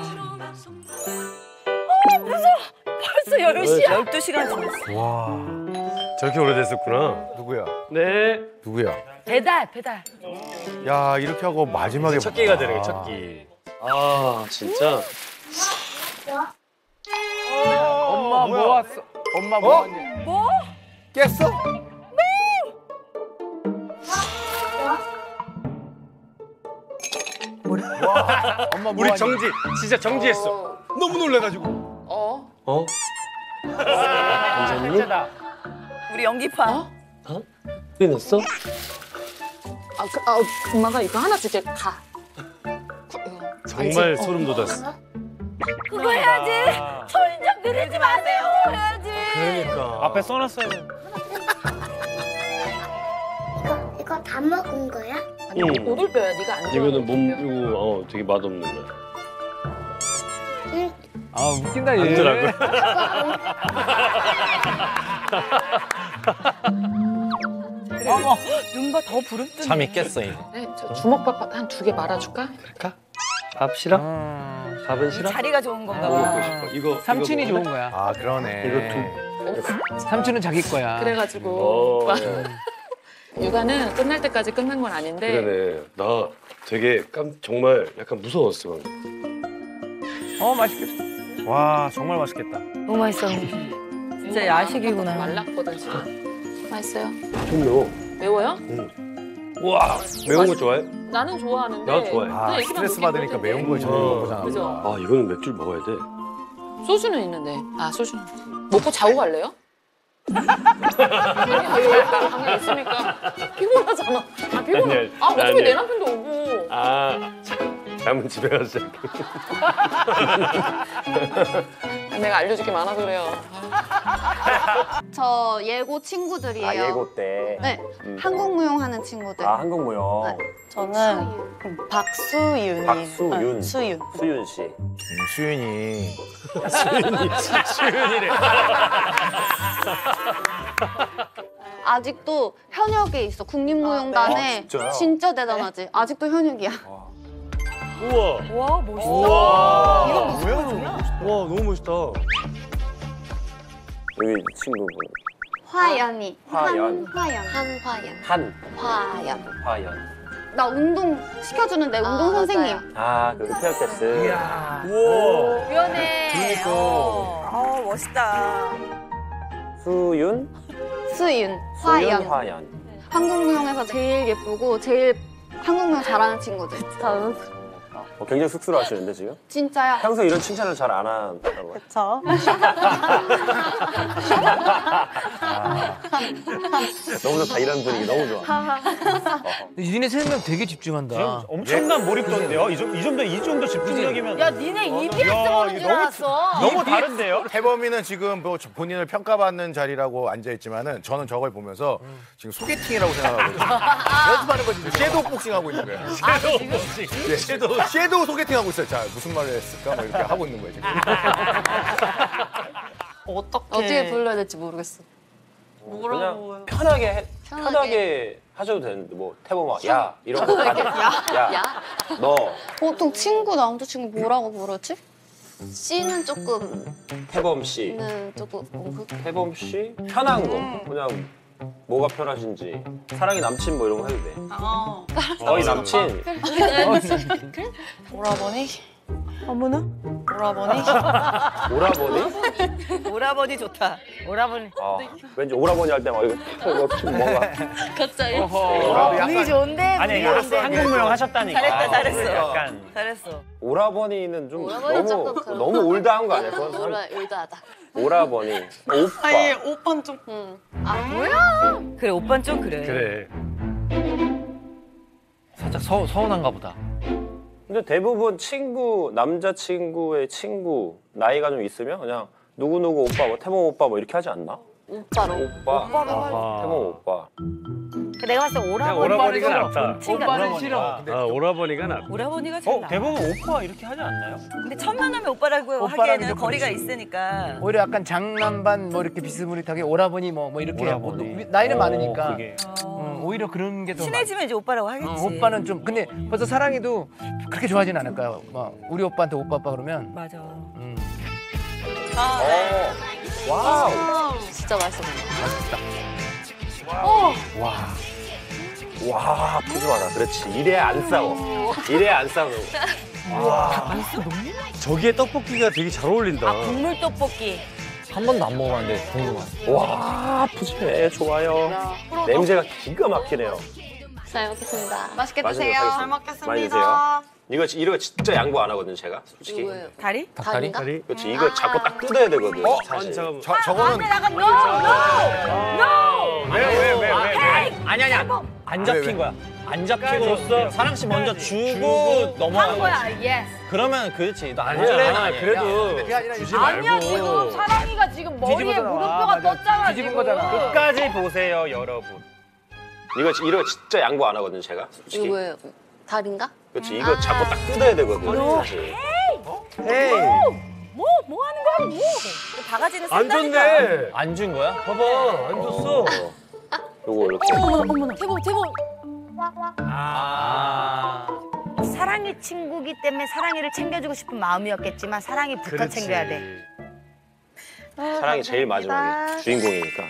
벌써 열 시야. 열두 시간 지났어. 와, 저렇게 오래됐었구나. 누구야? 네. 누구야? 배달, 배달. 야 이렇게 하고 마지막에 첫 끼가 되는 거야, 첫 끼. 아, 진짜. 엄마 뭐 왔어? 엄마 뭐 왔니? 뭐? 깼어? 엄마 뭐 우리 왔니? 정지, 진짜 정지했어. 너무 놀래가지고. 어? 어? 완전히? 우리 연기파. 어? 끝냈어? 아, 그, 아, 엄마가 이거 하나 줄게. 가. 구- 이거 정말 알지? 소름 어. 돋았어. 그거 해야지. 소인장 들이지 마세요. 해야지. 그러니까. 앞에 써놨어야 돼. 이거 이거 다 먹은 거야? 아니, 응. 오돌뼈야. 네가 안 좋아하는 이거는 몸, 오돌뼈. 이거 어, 되게 맛없는 거야. 응. 아 웃긴다 얘. 안더라고요. 어머, 눈봐 더 부릅뜨네. 잠 있겠어, 이제. 네, 저 주먹밥 한 두 개 말아줄까? 그럴까? 밥 싫어? 어, 밥은 이 싫어? 자리가 좋은 건가 뭐 봐. 먹고 싶어? 이거 삼촌이 이거 좋은 먹을래? 거야. 아 그러네. 삼촌은 자기 거야. 그래가지고 어, 오빠 육아는 끝날 때까지 끝난 건 아닌데 그러네. 나 되게 깜 정말 약간 무서웠어. 방금. 어 맛있겠다. 와, 정말 맛있겠다. 너무 맛있어. 진짜 야식이구나. 말랐거든 지금. 맛있어요? 좀 매워. 매워요? 우와, 매운 거 좋아해? 나는 좋아하는데. 나도 좋아해. 아 그냥 이렇게만 스트레스 먹긴 받으니까 먹는데. 매운 걸 저녁 어. 먹잖아. 그죠? 아, 이거는 맥주 먹어야 돼. 소주는 있는데. 아 소주는. 먹고 자고 갈래요? 방에 있으니까 피곤하잖아. 아 피곤해. 아니, 아 어차피 아니. 내 남편도 오고. 아, 잠은 집에 가서 잘게. 내가 알려줄 게 많아서 그래요. 저 예고 친구들이에요. 아, 예고 때. 네, 한국 무용하는 친구들. 아, 한국 무용. 네. 저는 박수윤이. 박수윤. 네, 수윤. 수윤 씨. 음, 수윤이. 수윤이래. 아직도 현역에 있어. 국립무용단에. 아, 진짜요? 진짜 대단하지. 아직도 현역이야. 우와. 와, 멋있다. 우와. 이건 무슨 무용이야? 와, 너무 멋있다. 여기 친구분. 화연이. 화연. 한화연. 한화연. 한. 화연. 화연. 나 운동 시켜주는데 운동 선생님. 아, 그 필라테스. 우와. 유연해. 어. 아, 멋있다. 수윤? 수윤. 수윤 화연. 화연. 한국 무용에서 제일 예쁘고 제일 한국 무용 잘하는 친구들. 어, 굉장히 쑥스러워하시는데 지금? 진짜야. 평소에 이런 칭찬을 잘 안 한다고. 그쵸? 너무 좋다, 이런 분위기 너무 좋아. 니네 세 명 되게 집중한다. 엄청난 몰입도인데요? 이 정도, 이 정도, 이 정도 집중력이면. 야, 니네 이비에스 보는 줄 알았어. 너무 다른데요? 태범이는 지금 뭐 본인을 평가받는 자리라고 앉아있지만은 저는 저걸 보면서 지금 소개팅이라고 생각하고 있어요. 연습하는 거지. 지금 섀도우 복싱 하고 있는 거예요. 섀도우 복싱. 섀도우. 섀도우 소개팅 하고 있어요. 자, 무슨 말을 했을까? 뭐 이렇게 하고 있는 거예요, 지금. 어떻게 어떻게 불러야 될지 모르겠어. 그냥 편하게, 해, 편하게 하셔도 되는데, 뭐, 태범아, 야, 이런 거. 야, 야, 야? 너, 보통 친구 남자친구 뭐라고 부르지? 씨는 조금, 태범 씨. 는 조금 어, 태범 씨? 편한 거. 그냥 뭐가 편하신지. 사랑이 남친 뭐 이런 거 해도 돼. 어. 어이 남친. 오라버니? 어머나? 오라버니? 오라버니? 오라버니 좋다. 오라버니. 아, 왠지 오라버니 할 때 막 이거 이거 좀 뭔가. 갑자기? 분위기 좋은데? 아니, 분위기 좋은데? 한국 무용 하셨다니까. 잘했다, 잘했어. 약간 잘했어. 오라버니는 좀 오라버니 너무 조금 그런 너무 올드한 거 아니야? 그건 오라, 올드하다. 오라버니. 오빠. 아니, 오빠는 좀. 응. 아, 뭐야? 그래, 오빠는 좀 그래. 그래. 살짝 서, 서운한가 보다. 근데 대부분 친구, 남자친구의 친구 나이가 좀 있으면 그냥 누구누구 오빠, 뭐 태범 오빠 뭐 이렇게 하지 않나? 오빠로. 오빠. 태범 오빠. 내가 봤을 때 오라버니. 오라버니가 낫다. 오빠는 싫어. 아, 오라버니가 낫다. 오라버니가 잘 어, 나. 대부분 오빠 이렇게 하지 않나요? 근데 첫 만남에 오빠라고 오빠라고 하기에는 좀 거리가 그렇지. 있으니까. 오히려 약간 장난반 뭐 이렇게 비스무리하게 오라버니 뭐, 뭐 이렇게 뭐, 오라버니. 나이는 어, 많으니까. 그게. 어. 음, 오히려 그런 게 더 친해지면 이제 오빠라고 하겠지. 어, 오빠는 좀 근데 벌써 사랑이도 그렇게 좋아하진 않을까요? 막 우리 오빠한테 오빠 오빠 그러면 맞아. 음. 어. 와우. 진짜 맛있어 보여. 와. 와, 푸짐하다. 그렇지. 이래 안 싸워. 이래 안 싸우는 거. 저기에 떡볶이가 되게 잘 어울린다. 아 국물 떡볶이. 한 번도 안 먹어봤는데 궁금하네. 와, 푸짐해. 좋아요. 냄새가 기가 막히네요. 잘 먹겠습니다. 맛있게 맛있는 드세요. 거 잘 사겠습니다. 많이 드세요. 이거 이거 진짜 양보 안 하거든요, 제가. 솔직히. 이거예요. 다리? 닭인가? 그렇지. 이거 잡고 딱 뜯어야 되거든. 어? 사실. 잠깐만. 저, 저거는 왜왜왜 왜? 아니 아니 안 왜, 잡힌 왜? 거야. 안 잡히고 사랑 씨 먼저 주고 넘어간 거야. 예스. 그러면 그렇지. 나안 아니야, 줄래? 아니야, 그래도 그게 아니라 주지 아니야 말고. 지금 사랑이가 지금 머리에 뒤집어잖아. 물음표가 맞아. 떴잖아 뒤집은 지금. 거잖아. 끝까지 보세요, 여러분. 이거 이거 진짜 양보 안 하거든요, 제가. 솔직히. 이거 뭐예요? 닭인가? 그렇지. 이거 잡고 딱 뜯어야 되거든. 사실. 헤이. 뭐, 뭐 하는 거야, 뭐. 바가지는 안 쓴다니까. 줬네. 안 준 거야? 봐봐, 안 줬어. 요거 이렇게. 대박, 대박. 아. 사랑이 친구기 때문에 사랑이를 챙겨주고 싶은 마음이었겠지만 사랑이부터 그렇지. 챙겨야 돼. 사랑이 제일 마지막에 주인공이니까.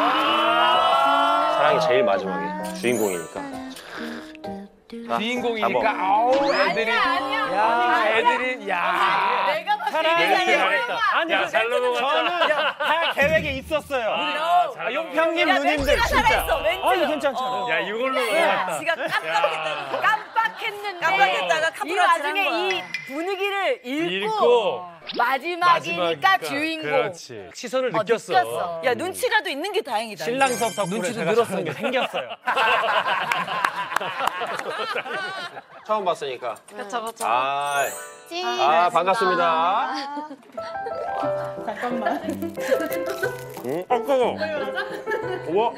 사랑이 제일 마지막에 주인공이니까. 자, 주인공이니까 한번. 아우 애들이 야 애들이 야 내가 봤을 사랑이 잘했다. 아니, 잘 넘어갔다. 저는 다 계획에 있었어요. 아, 용평님 누님들 멘트가 진짜. 잘했어, 멘트. 아니, 괜찮잖아. 야, 이걸로 야, 넘어갔다. 지가 깜빡했다가 깜빡했는데 깜빡했다가 이 카푸라치를 와중에 한 거야. 이 분위기를 읽고, 읽고 마지막이니까 마지막이니까. 주인공. 그렇지. 시선을 어, 느꼈어. 느꼈어. 야 눈치라도 있는 게 다행이다. 신랑섭 덕분에 눈치도 제가 늘었어, 저런 게 이제. 생겼어요. 처음 봤으니까. 그쵸, 그쵸. 아, 찐. 아 반갑습니다. 잠깐만. 음, 아 뜨거. 우와.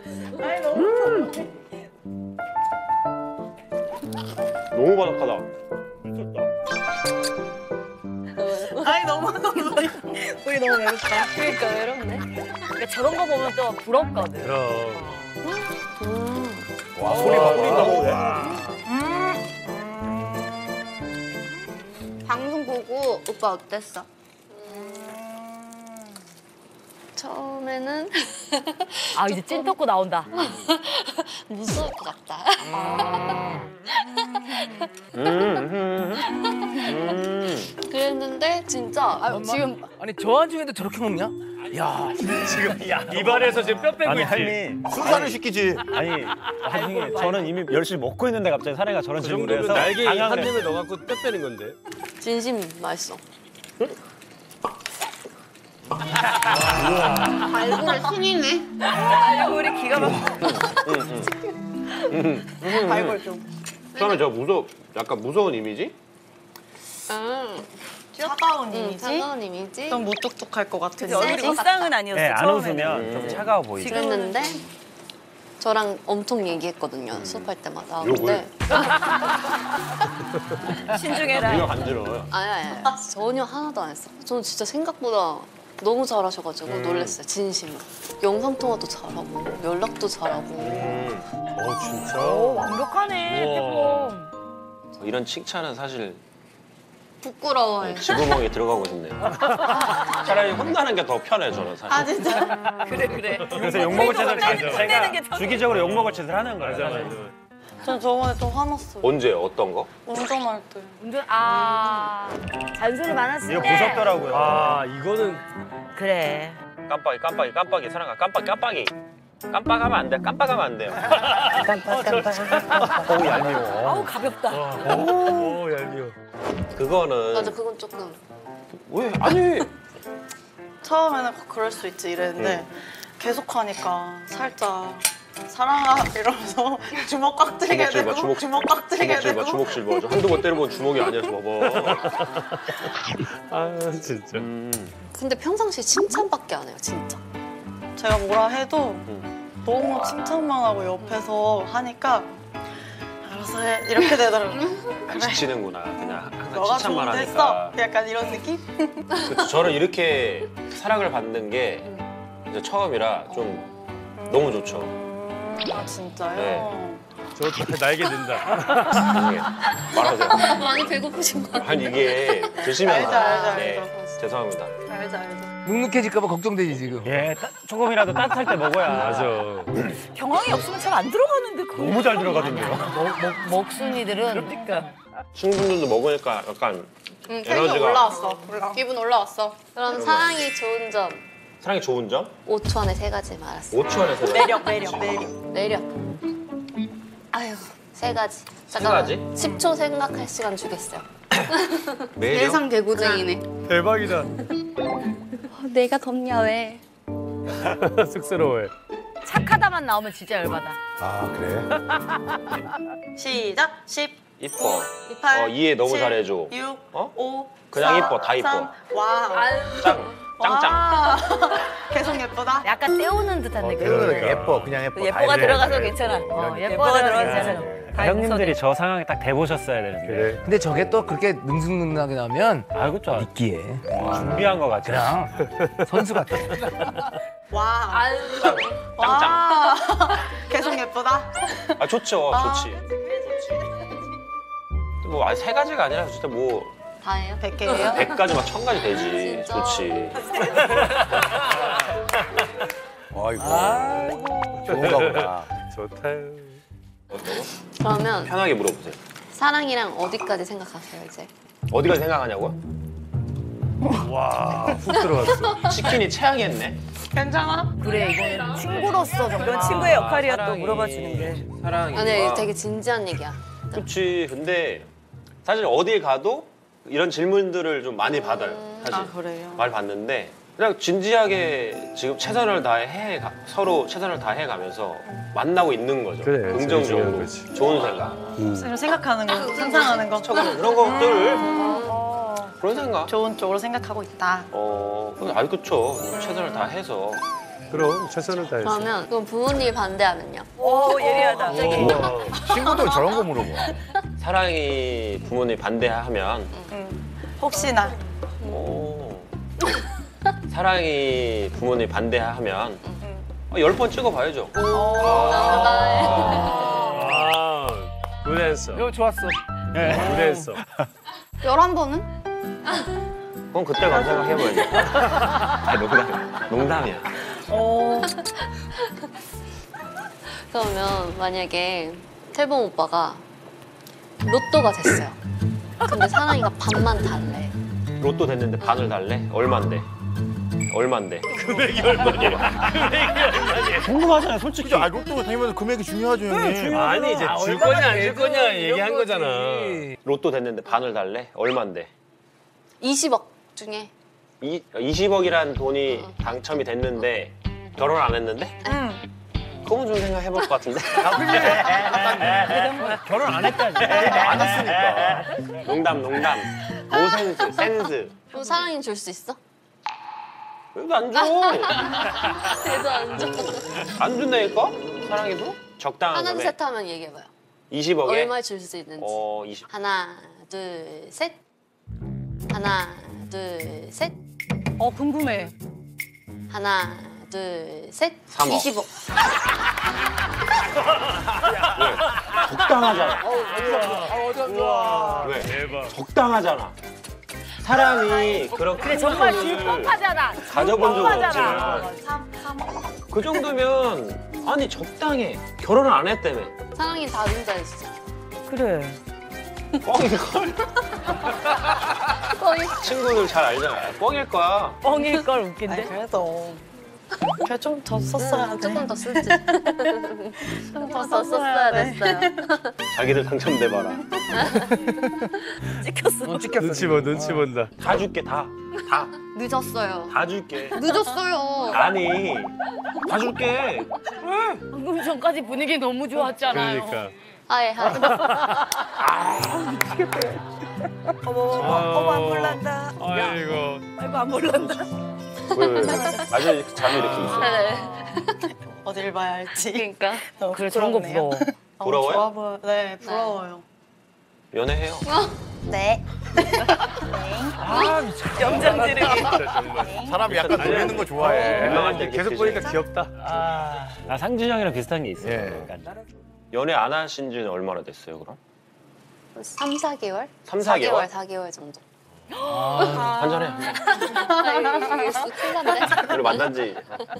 너무 바삭하다. 미쳤다. 아니 너무 너무 우리 너무 외롭다. 그러니까 외롭네. 그러니까 저런 거 보면 또 부럽거든. 그럼. 와, 소리 봐. 소리 나고. 방송 보고 오빠 어땠어? 처음에는 아 이제 찐떡고 나온다. 무서울 것 같다. 음, 음, 음. 그랬는데 진짜 아, 지금 아니 저 와중에도 저렇게 먹냐? 야 지금 입안에서 지금 뼈 빼고 아니 있지. 할미. 순사를 시키지. 아니 나중에 저는 이미 열심히 먹고 있는데 갑자기 사례가 저런 그 질문을 정도면 해서 날개 당황을 한 했어요. 입에 넣어갖고 뼈 빼는 건데. 진심 맛있어. 아, 발굴의 신이네. 우리 기가 막. 발골 좀. 처음에 저 무서, 약간 무서운 이미지? 응. 차가운 응, 이미지? 차가운 이미지. 좀 무뚝뚝할 것 같은 근데 얼굴이 일상은 아니었어. 네, 안 처음에는. 웃으면 좀 차가워 보이죠. 그랬는데 저랑 엄청 얘기했거든요. 수업할 때마다. 욕을? 근데 신중해라. 이거 간지러워요. 아니, 아니, 아니 전혀 하나도 안 했어. 저는 진짜 생각보다 너무 잘하셔가지고 놀랐어요. 진심으로. 영상 통화도 잘하고 연락도 잘하고. 음. 어, 진짜? 오 완벽하네 우와. 태풍. 이런 칭찬은 사실 부끄러워해. 지구멍에 들어가고 싶네요. 차라리 혼나는 게 더 편해, 저는 사실. 아 진짜? 그래 그래. 그래서 욕먹을 짓을 혼내는 제가 게 더- 주기적으로 욕먹을 짓을 하는 거예요. 맞아, 맞아. 전 저번에 좀 화났어요. 언제, 어떤 거? 운전할 때. 운전 아 잔소리 많았을 이거 때. 무섭더라고요. 아, 이거는 그래. 깜빡이, 깜빡이, 깜빡이, 사랑아, 깜빡이, 깜빡이. 깜빡하면 안 돼, 깜빡하면 안 돼요. 어우 얄미워. 아우 가볍다. 오, 얄미워. 그거는 맞아 그건 조금. 왜? 아니. 처음에는 그럴 수 있지 이랬는데 계속 하니까 살짝 사랑아 이러면서 주먹 꽉 들게 주먹질 봐, 되고 주먹, 주먹 꽉 들게 주먹질 봐, 되고 주먹질 봐. 저 한두 번 때려본 주먹이 아니야, 봐봐. 아, 진짜. 음. 근데 평상시에 칭찬밖에 안 해요 진짜. 제가 뭐라 해도 너무 칭찬만 하고 옆에서 하니까 알아서 해 이렇게 되더라고요. 그래 지치는구나. 그냥 항상 너가 칭찬만 좋은데 하니까. 했어 약간 이런 느낌? 그쵸, 저는 이렇게 사랑을 받는 게 이제 처음이라 좀 너무 좋죠. 아 진짜요? 네. 저 날개 든다. 나중에 말하세요. 많이 배고프신 거 아니 이게 드시면 알죠, 알죠, 네, 알죠. 죄송합니다. 알죠 알죠. 눅눅해질까봐 걱정되지 지금. 예, 따- 조금이라도 따뜻할 때 먹어야. 맞아. 경황이 없으면 잘 안 들어가는데 그거. 너무 잘 들어가던데요. 먹, 먹, 먹순이들은 친구들도 먹으니까 약간 응, 텐션 에너지가 올라왔어. 기분 올라왔어. 그럼 사랑이 좋은 점 사랑이 좋은 점? 오 초 안에 세 가지 말았어. 오 초 안에서 매력 매력 매력. 매력. 아유 세 가지. 세 가지? 십 초 생각할 시간 주겠어요. 매력? 예상 개구쟁이네. 대박이다. 어, 내가 덥냐 왜? 쑥스러워해. 착하다만 나오면 진짜 열받아. 아 그래? 시작. 십, 이뻐. 이팔, 어, 이해 너무 칠, 잘해줘. 육, 어? 오, 그냥 사, 이뻐, 다 이뻐. 삼, 와. 짱. 짱짱. 와. 계속 예쁘다. 약간 떼우는 듯한 느낌. 그러니까. 예뻐 그냥 예뻐. 예뻐가 다 들어가서 이래. 괜찮아. 어, 이런 예뻐가 들어가서 들어가서 괜찮아. 아, 형님들이 저 상황에 딱 대보셨어야 되는데. 그래. 근데 저게 또 그렇게 능숙능하게 나오면 아, 그쵸. 있기에 준비한 것 같아. 그냥 선수 같아. 와. 짱짱. 와. 계속 예쁘다. 아 좋죠. 좋지. 뭐 세 가지가 아니라 진짜 뭐 다예요? 백 개예요? 백 가지 막 천 가지 되지. 진짜? 좋지. 아이고. 좋은가 보다. 좋다요. 그러면 편하게 물어보세요. 사랑이랑 어디까지 생각하세요 이제? 어디가 생각하냐고요? 와, 훅 들어갔어. 치킨이 최악이었네. 괜찮아? 그래 이거는 친구로서 정말. 이건 친구의 역할이야 또 사랑이- 물어봐 주는 게. 사랑이. 아니 이거 되게 진지한 얘기야. 그렇지. 근데 사실 어딜 가도 이런 질문들을 좀 많이 받아요. 사실 아 그래요? 많이 받는데 그냥 진지하게 지금 최선을 다해 가- 서로 최선을 다해 가면서 만나고 있는 거죠. 그래, 제일 중요한 긍정적으로 거지. 좋은 생각. 지금 생각하는 거, 상상하는 거. 그런 것들 그런 생각. 좋은 쪽으로 생각하고 있다. 어, 아이 그쵸. 최선을 다해서. 그럼 최선을 다해서. 그러면 그럼 부모님이 반대하면요? 오 예리하다. 우와. 친구도 저런 거 물어봐. 사랑이 부모님 반대하면 혹시나. 오. 사랑이 부모님 반대하면 어, 열 번 찍어봐야죠. 아, 굿앤서. 이거 좋았어. 굿앤서. 열한 번은? 그럼 그때 가서 생각해봐야죠. 아, 농담, 농담이야. 그러면 만약에 태봉 오빠가 로또가 됐어요. 근데 사랑이가 반만 달래. 로또 됐는데 반을 달래? 얼만데? 얼만데? 궁금하잖아요, 솔직히. 아 로또 다니면서 금액이 중요하죠 형님. 아니, 이제 줄 거냐, 안 줄 거냐 얘기한 거잖아. 로또 됐는데 반을 달래? 얼만데? 이십억 중에 이, 이십억이란 돈이 당첨이 됐는데 결혼 안 했는데? 그건 좀 생각해볼 것 같은데? 결혼 안 했다지. 안 했으니까. 농담, 농담. 오센스, 센스. 그럼 사랑이 줄 수 있어? 왜도 안 줘? 걔도 안 줘. 안 준다니까? 사랑해도? 적당한 하나 금액. 둘셋 하면 얘기해봐요. 이십억에? 얼마 줄 수 있는지. 어, 이십. 하나 둘 셋. 하나 둘 셋. 어 궁금해. 하나 둘 셋. 삼억. 이십억. 적당하잖아. 우와. 왜? 대박. 적당하잖아. 사람이 그렇게 근데 정말 줄 법하잖아. 가져본 적 법하잖아. 없지만 그 정도면 아니 적당해. 결혼을 안 했다며. 사랑이 다 준다했어. 그래. 뻥일걸? 친구들 잘 알잖아. 뻥일 거야. 뻥일 걸 아니 웃긴데. 그래도 그래 좀 더 썼어야 돼. 조금 더 쓰지. 좀 더 썼어야 됐어요. 자기들 당첨돼봐라. 찍혔어. 넌 찍혔어. 눈치 봐, 눈치 본다. 다 줄게 다. 다. 늦었어요. 다 줄게. 늦었어요. 아니 다 줄게. 방금 전까지 분위기 너무 좋았잖아요. 그러니까. 아예 하. 어머 어머 어머 안 몰란다. 아이고. 아이고 안 몰란다. 왜, 왜, 왜? 아주 잠이 이렇게 있어. 네. 어딜 봐야 할지. 그러니까. 너무 그래 저런 거 부끄럽네요. 부러워. 어, 부러워요? 좋아 보여. 네 부러워요. 연애해요. 네. 아 미쳤다. 염장 지르기. 사람이 약간 놀리는 거 좋아해. 유명한 데 계속 보니까 귀엽다. 아, 나 상준이 형이랑 비슷한 게 있어요. 예. 약간. 연애 안 하신 지는 얼마나 됐어요, 그럼? 삼, 사 개월? 삼, 사 개월? 사 개월 정도. 한잔해. 아, 이게 큰일 났네. 그리고 만난 지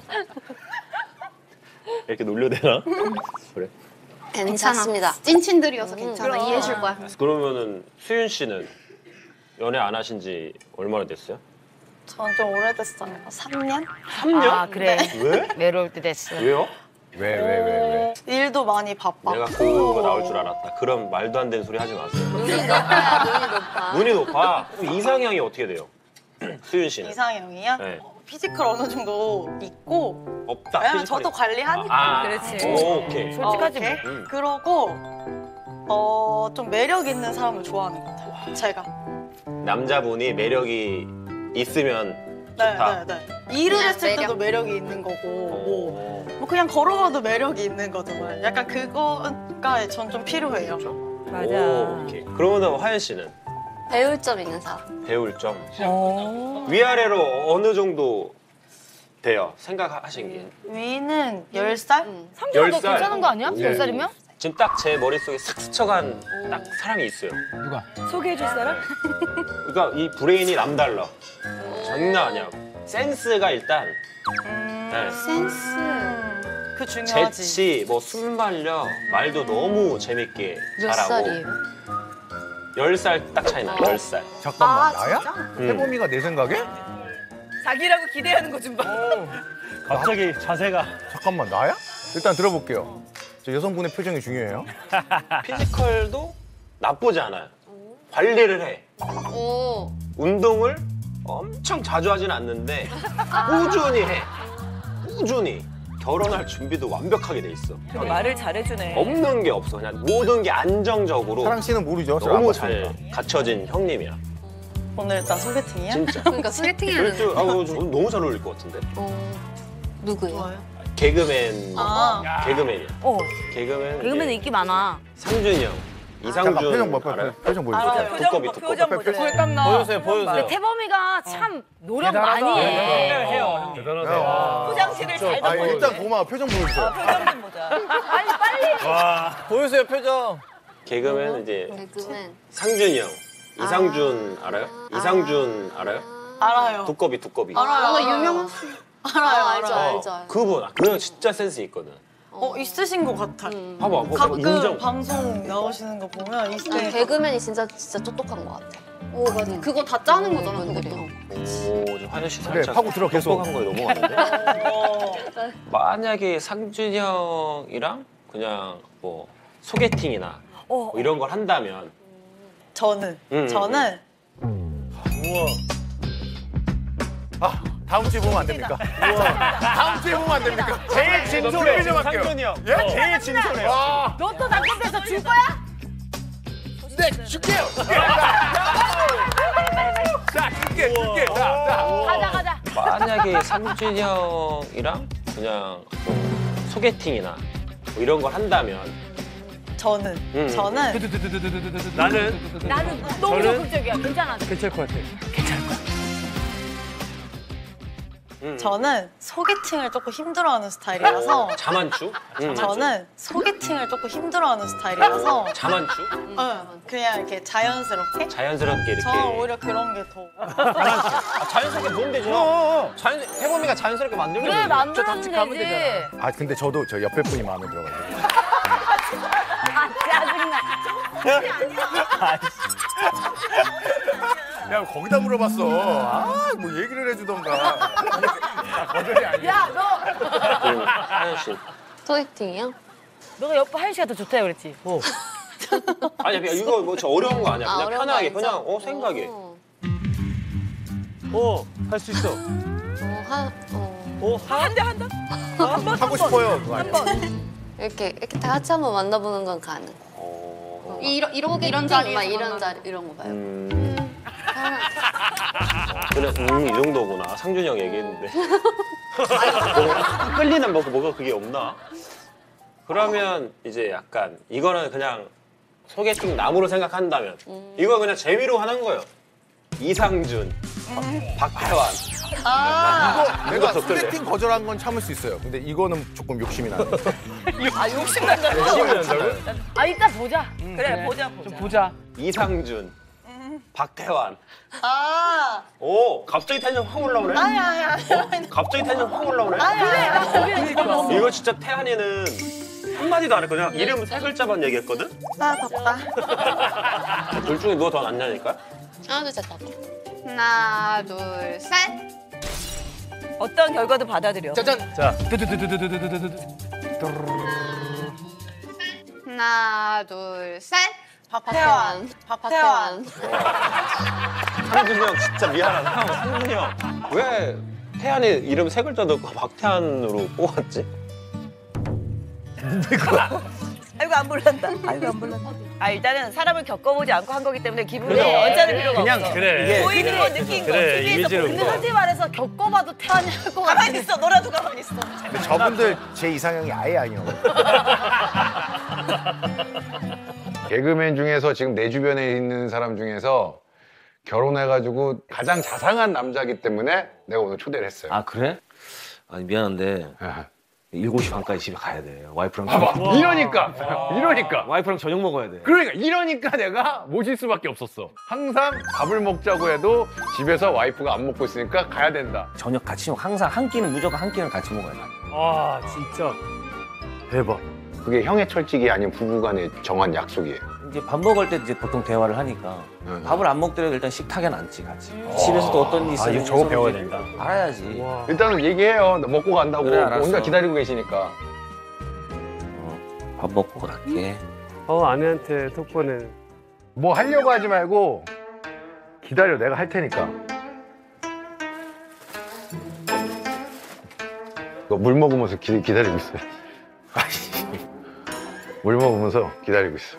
이렇게 놀려야 되나? 그래. 괜찮습니다. 찐친들이어서 괜찮아. 음, 이해해줄 거야. 그러면은 수윤 씨는 연애 안 하신 지 얼마나 됐어요? 전 좀 오래됐어요. 삼 년? 삼 년? 아 그래. 왜? 외로울 때 됐어. 왜요? 왜 왜 왜 왜? 일도 많이 바빠. 내가 그거 나올 줄 알았다. 그럼 말도 안 되는 소리 하지 마세요. 눈이 높아야 눈이 높아. 눈이 높아. 그럼 이상형이 어떻게 돼요? 수윤 씨는? 이상형이요? 네. 피지컬 어느 정도 있고 없다. 왜냐면 피지컬이. 저도 관리하니까. 아, 그렇지. 오, 오케이. 솔직하지 오케이. 뭐. 음. 그러고 어, 좀 매력 있는 사람을 좋아하는 것 같아요. 제가. 남자분이 매력이 있으면 좋다. 네, 네, 네. 일을 그냥 했을 때도 매력. 매력이 있는 거고 뭐, 오. 뭐 그냥 걸어가도 매력이 있는 거잖아요. 약간 그거가 전 좀 필요해요. 맞아. 오, 오케이. 그러면 화연 씨는 배울 점 있는 사람. 배울 점 어. 위아래로 어느 정도 돼요? 생각하신 게 위는 열 살? 응. 삼 년 열 더 살. 괜찮은 거 아니야? 네. 열 살이면? 지금 딱 제 머릿속에 싹 스쳐간 딱 사람이 있어요. 누가? 소개해줄 사람? 그러니까 이 브레인이 남달라. 장난 아니야. 센스가 일단 네. 센스. 그 중요하지. 재치, 뭐 순발력, 말도 너무 재밌게 몇 잘하고. 살이에요? 열 살 딱 차이 나요. 열 살. 잠깐만 아, 나야? 진짜? 음. 태범이가 내 생각에? 자기라고 기대하는 거 좀 봐. 갑자기 자세가. 잠깐만 나야? 일단 들어볼게요. 저 여성분의 표정이 중요해요. 피지컬도 나쁘지 않아요. 관리를 해. 오. 운동을 엄청 자주 하진 않는데 꾸준히 해. 꾸준히. 결혼할 준비도 완벽하게 돼 있어. 말을 잘해주네. 없는 게 없어. 그냥 모든 게 안정적으로 사랑 씨는 모르죠. 저 너무 안 잘 봤으니까. 갖춰진 형님이야. 오늘 일단 소개팅이야? 진짜. 그러니까 소개팅 해야 그럴 줄, 되는. 아우, 저 너무 잘 어울릴 것 같은데. 어. 누구예요? 좋아요. 개그맨. 아, 개그맨이야. 어. 개그맨. 개그맨은 이게 인기 많아. 상준이 형. 이상준 잠깐 표정 봐. 알아요? 표정 보여줘. 알아요. 표정 두꺼비, 봐, 두꺼비. 표정 보자. 소개팅 나. 보여주세요, 보여주세요. 근데 태범이가 참 노력 대단하다. 많이 네, 해. 해요. 대단하세요. 포장지를 잘 아, 덮어주네. 일단 고마워. 표정 보여주세요. 표정 좀 보자. 빨리 빨리. 와. 보여주세요, 표정. 개그맨 이제 개그맨. 상준이 형. 이상준 알아요? 이상준 알아요? 알아요. 두꺼비, 두꺼비. 알아요. 어, 알아요. 유명하시. 알아요. 아, 알죠, 알아요. 알죠, 알죠. 그분, 아, 그 형 진짜 센스 있거든. 어, 있으신 것 같아. 음. 봐봐, 봐봐. 가끔 인정. 방송 나오시는 거 보면 난 있으니까. 개그맨이 진짜 진짜 똑똑한 것 같아. 오 맞아. 그거 다 짜는 거잖아. 그것도. 오, 저 화연 씨 그래, 살짝 파고 들어, 계속. 똑똑한 거에 넘어갔는데. 어, 만약에 상준이 형이랑 그냥 뭐 소개팅이나 어. 뭐 이런 걸 한다면 저는 음, 저는 우와. 아, 다음 주에 보면 안 됩니까? 다음 주에 보면 안 됩니까? 제일 진솔해. 좀 할게요. 상준이 형. 예? 제일 진솔해. 와. 너 또 당첨돼서 줄 거야? 네, 줄게요. 자, 줄게, 줄게. 자, 자. 가자 가자. 만약에 상준이 형이랑 그냥 뭐 소개팅이나 뭐 이런 걸 한다면 저는 음. 저는 나는 나는 너무 저는- 적극적이야. 괜찮아. 괜찮을 것 같아. 음. 저는 소개팅을 조금 힘들어하는 스타일이라서 자만추? 음. 저는 소개팅을 조금 힘들어하는 스타일이라서 자만추? 어, 그냥 이렇게 자연스럽게 자연스럽게 이렇게. 저는 오히려 그런 게 더 아, 자연스럽게 보면 되죠. 자연 태범이가 자연스럽게 만들면 그래 되죠. 만들면 가면 되지. 되잖아. 아, 근데 저도 저 옆에 분이 마음에 들어가지고. 아 짜증나. 야, 거기다 물어봤어. 아, 뭐 얘기를 해주던가. 거절이 아니야. 야 너. 그럼 하연 씨. 소개팅이요? 너가 옆에 하연 씨가 더 좋다 그랬지. 어. 아니 그냥 이거 뭐 저 어려운 거 아니야. 그냥 어려운 거 편하게 아니죠? 그냥 어 생각에. 어, 어, 할 수 있어. 어, 한, 어. 어, 한대 한다. 하고 싶어요. 그거 아니야. 이렇게 이렇게 다 같이 한번 만나보는 건 가능. 어. 이런 이런 이런 자리 막 이런 자리 이런 거 봐요. 음. 그래, 음, 이 정도구나. 상준이 형 얘기했는데. 뭐, 끌리는 뭐, 뭐가 그게 없나? 그러면 이제 약간 이거는 그냥 소개팅 남으로 생각한다면 이거 그냥 재미로 하는 거예요. 이상준, 박태환. 아, 내가 소개팅 거절한 건 참을 수 있어요. 근데 이거는 조금 욕심이 나네. 아 욕심 난다. 욕심이 난다고요? 아 이따 보자. 그래 보자 보자. 좀 보자. 이상준, 박태환. 아, 오, 갑자기 텐션 확 올라오네. 아니 아니 아니. 갑자기 텐션 확 올라오네. 그래. 이거 진짜 태환이는 한마디도 안 했거든요. 이름 세 글자만 얘기했거든? 나 덥다. 둘 중에 누가 더 낫냐니까? 하나 둘셋 다. 하나 둘 셋. 어떤 결과도 받아들여. 짜잔. 자, 두두두두두두두두두. 하나 둘 셋. 박태환. 박태환. 상준이 형 진짜 미안하다. 상준이 형. 왜 태환이 이름 세 글자 넣고 박태환으로 뽑았지? 아이고 안 불난다. 아이고 안 불난다. 아 일단은 사람을 겪어보지 않고 한 거기 때문에 기분이 그래. 언짢을 필요가 그냥 없어. 그래. 보이는 거 느낀 거. 그래, 티비에서 이미지로. 보는 근데 거. 솔직히 말해서 겪어봐도 태환이 할 것 같아. 가만히 있어. 너라도 가만히 있어. 근데 저분들 제 이상형이 아예 아니에요. 개그맨 중에서 지금 내 주변에 있는 사람 중에서 결혼해가지고 가장 자상한 남자이기 때문에 내가 오늘 초대를 했어요. 아 그래? 아니 미안한데 아, 일곱 시 반까지 집에 가야 돼. 와이프랑 봐봐, 저녁- 이러니까, 이러니까. 와이프랑 저녁 먹어야 돼. 그러니까 이러니까 내가 모실 수밖에 없었어. 항상 밥을 먹자고 해도 집에서 와이프가 안 먹고 있으니까 가야 된다. 저녁 같이 먹. 항상 한 끼는 무조건 한 끼는 같이 먹어야 돼. 아 진짜 대박. 그게 형의 철칙이 아닌 부부간의 정한 약속이에요. 이제 밥 먹을 때 이제 보통 대화를 하니까 응. 밥을 안 먹더라도 일단 식탁에 앉지 같이. 집에서도 어떤 일이 있어? 아, 이거 저거 배워야 된다. 알아야지. 와. 일단은 얘기해요. 나 먹고 간다고. 그래, 알았어. 혼자 기다리고 계시니까. 밥 먹고 갈게. 어 아내한테 톡보는 뭐 하려고 하지 말고 기다려. 내가 할 테니까. 너 물 먹으면서 기, 기다리고 있어. 물 먹으면서 기다리고 있어.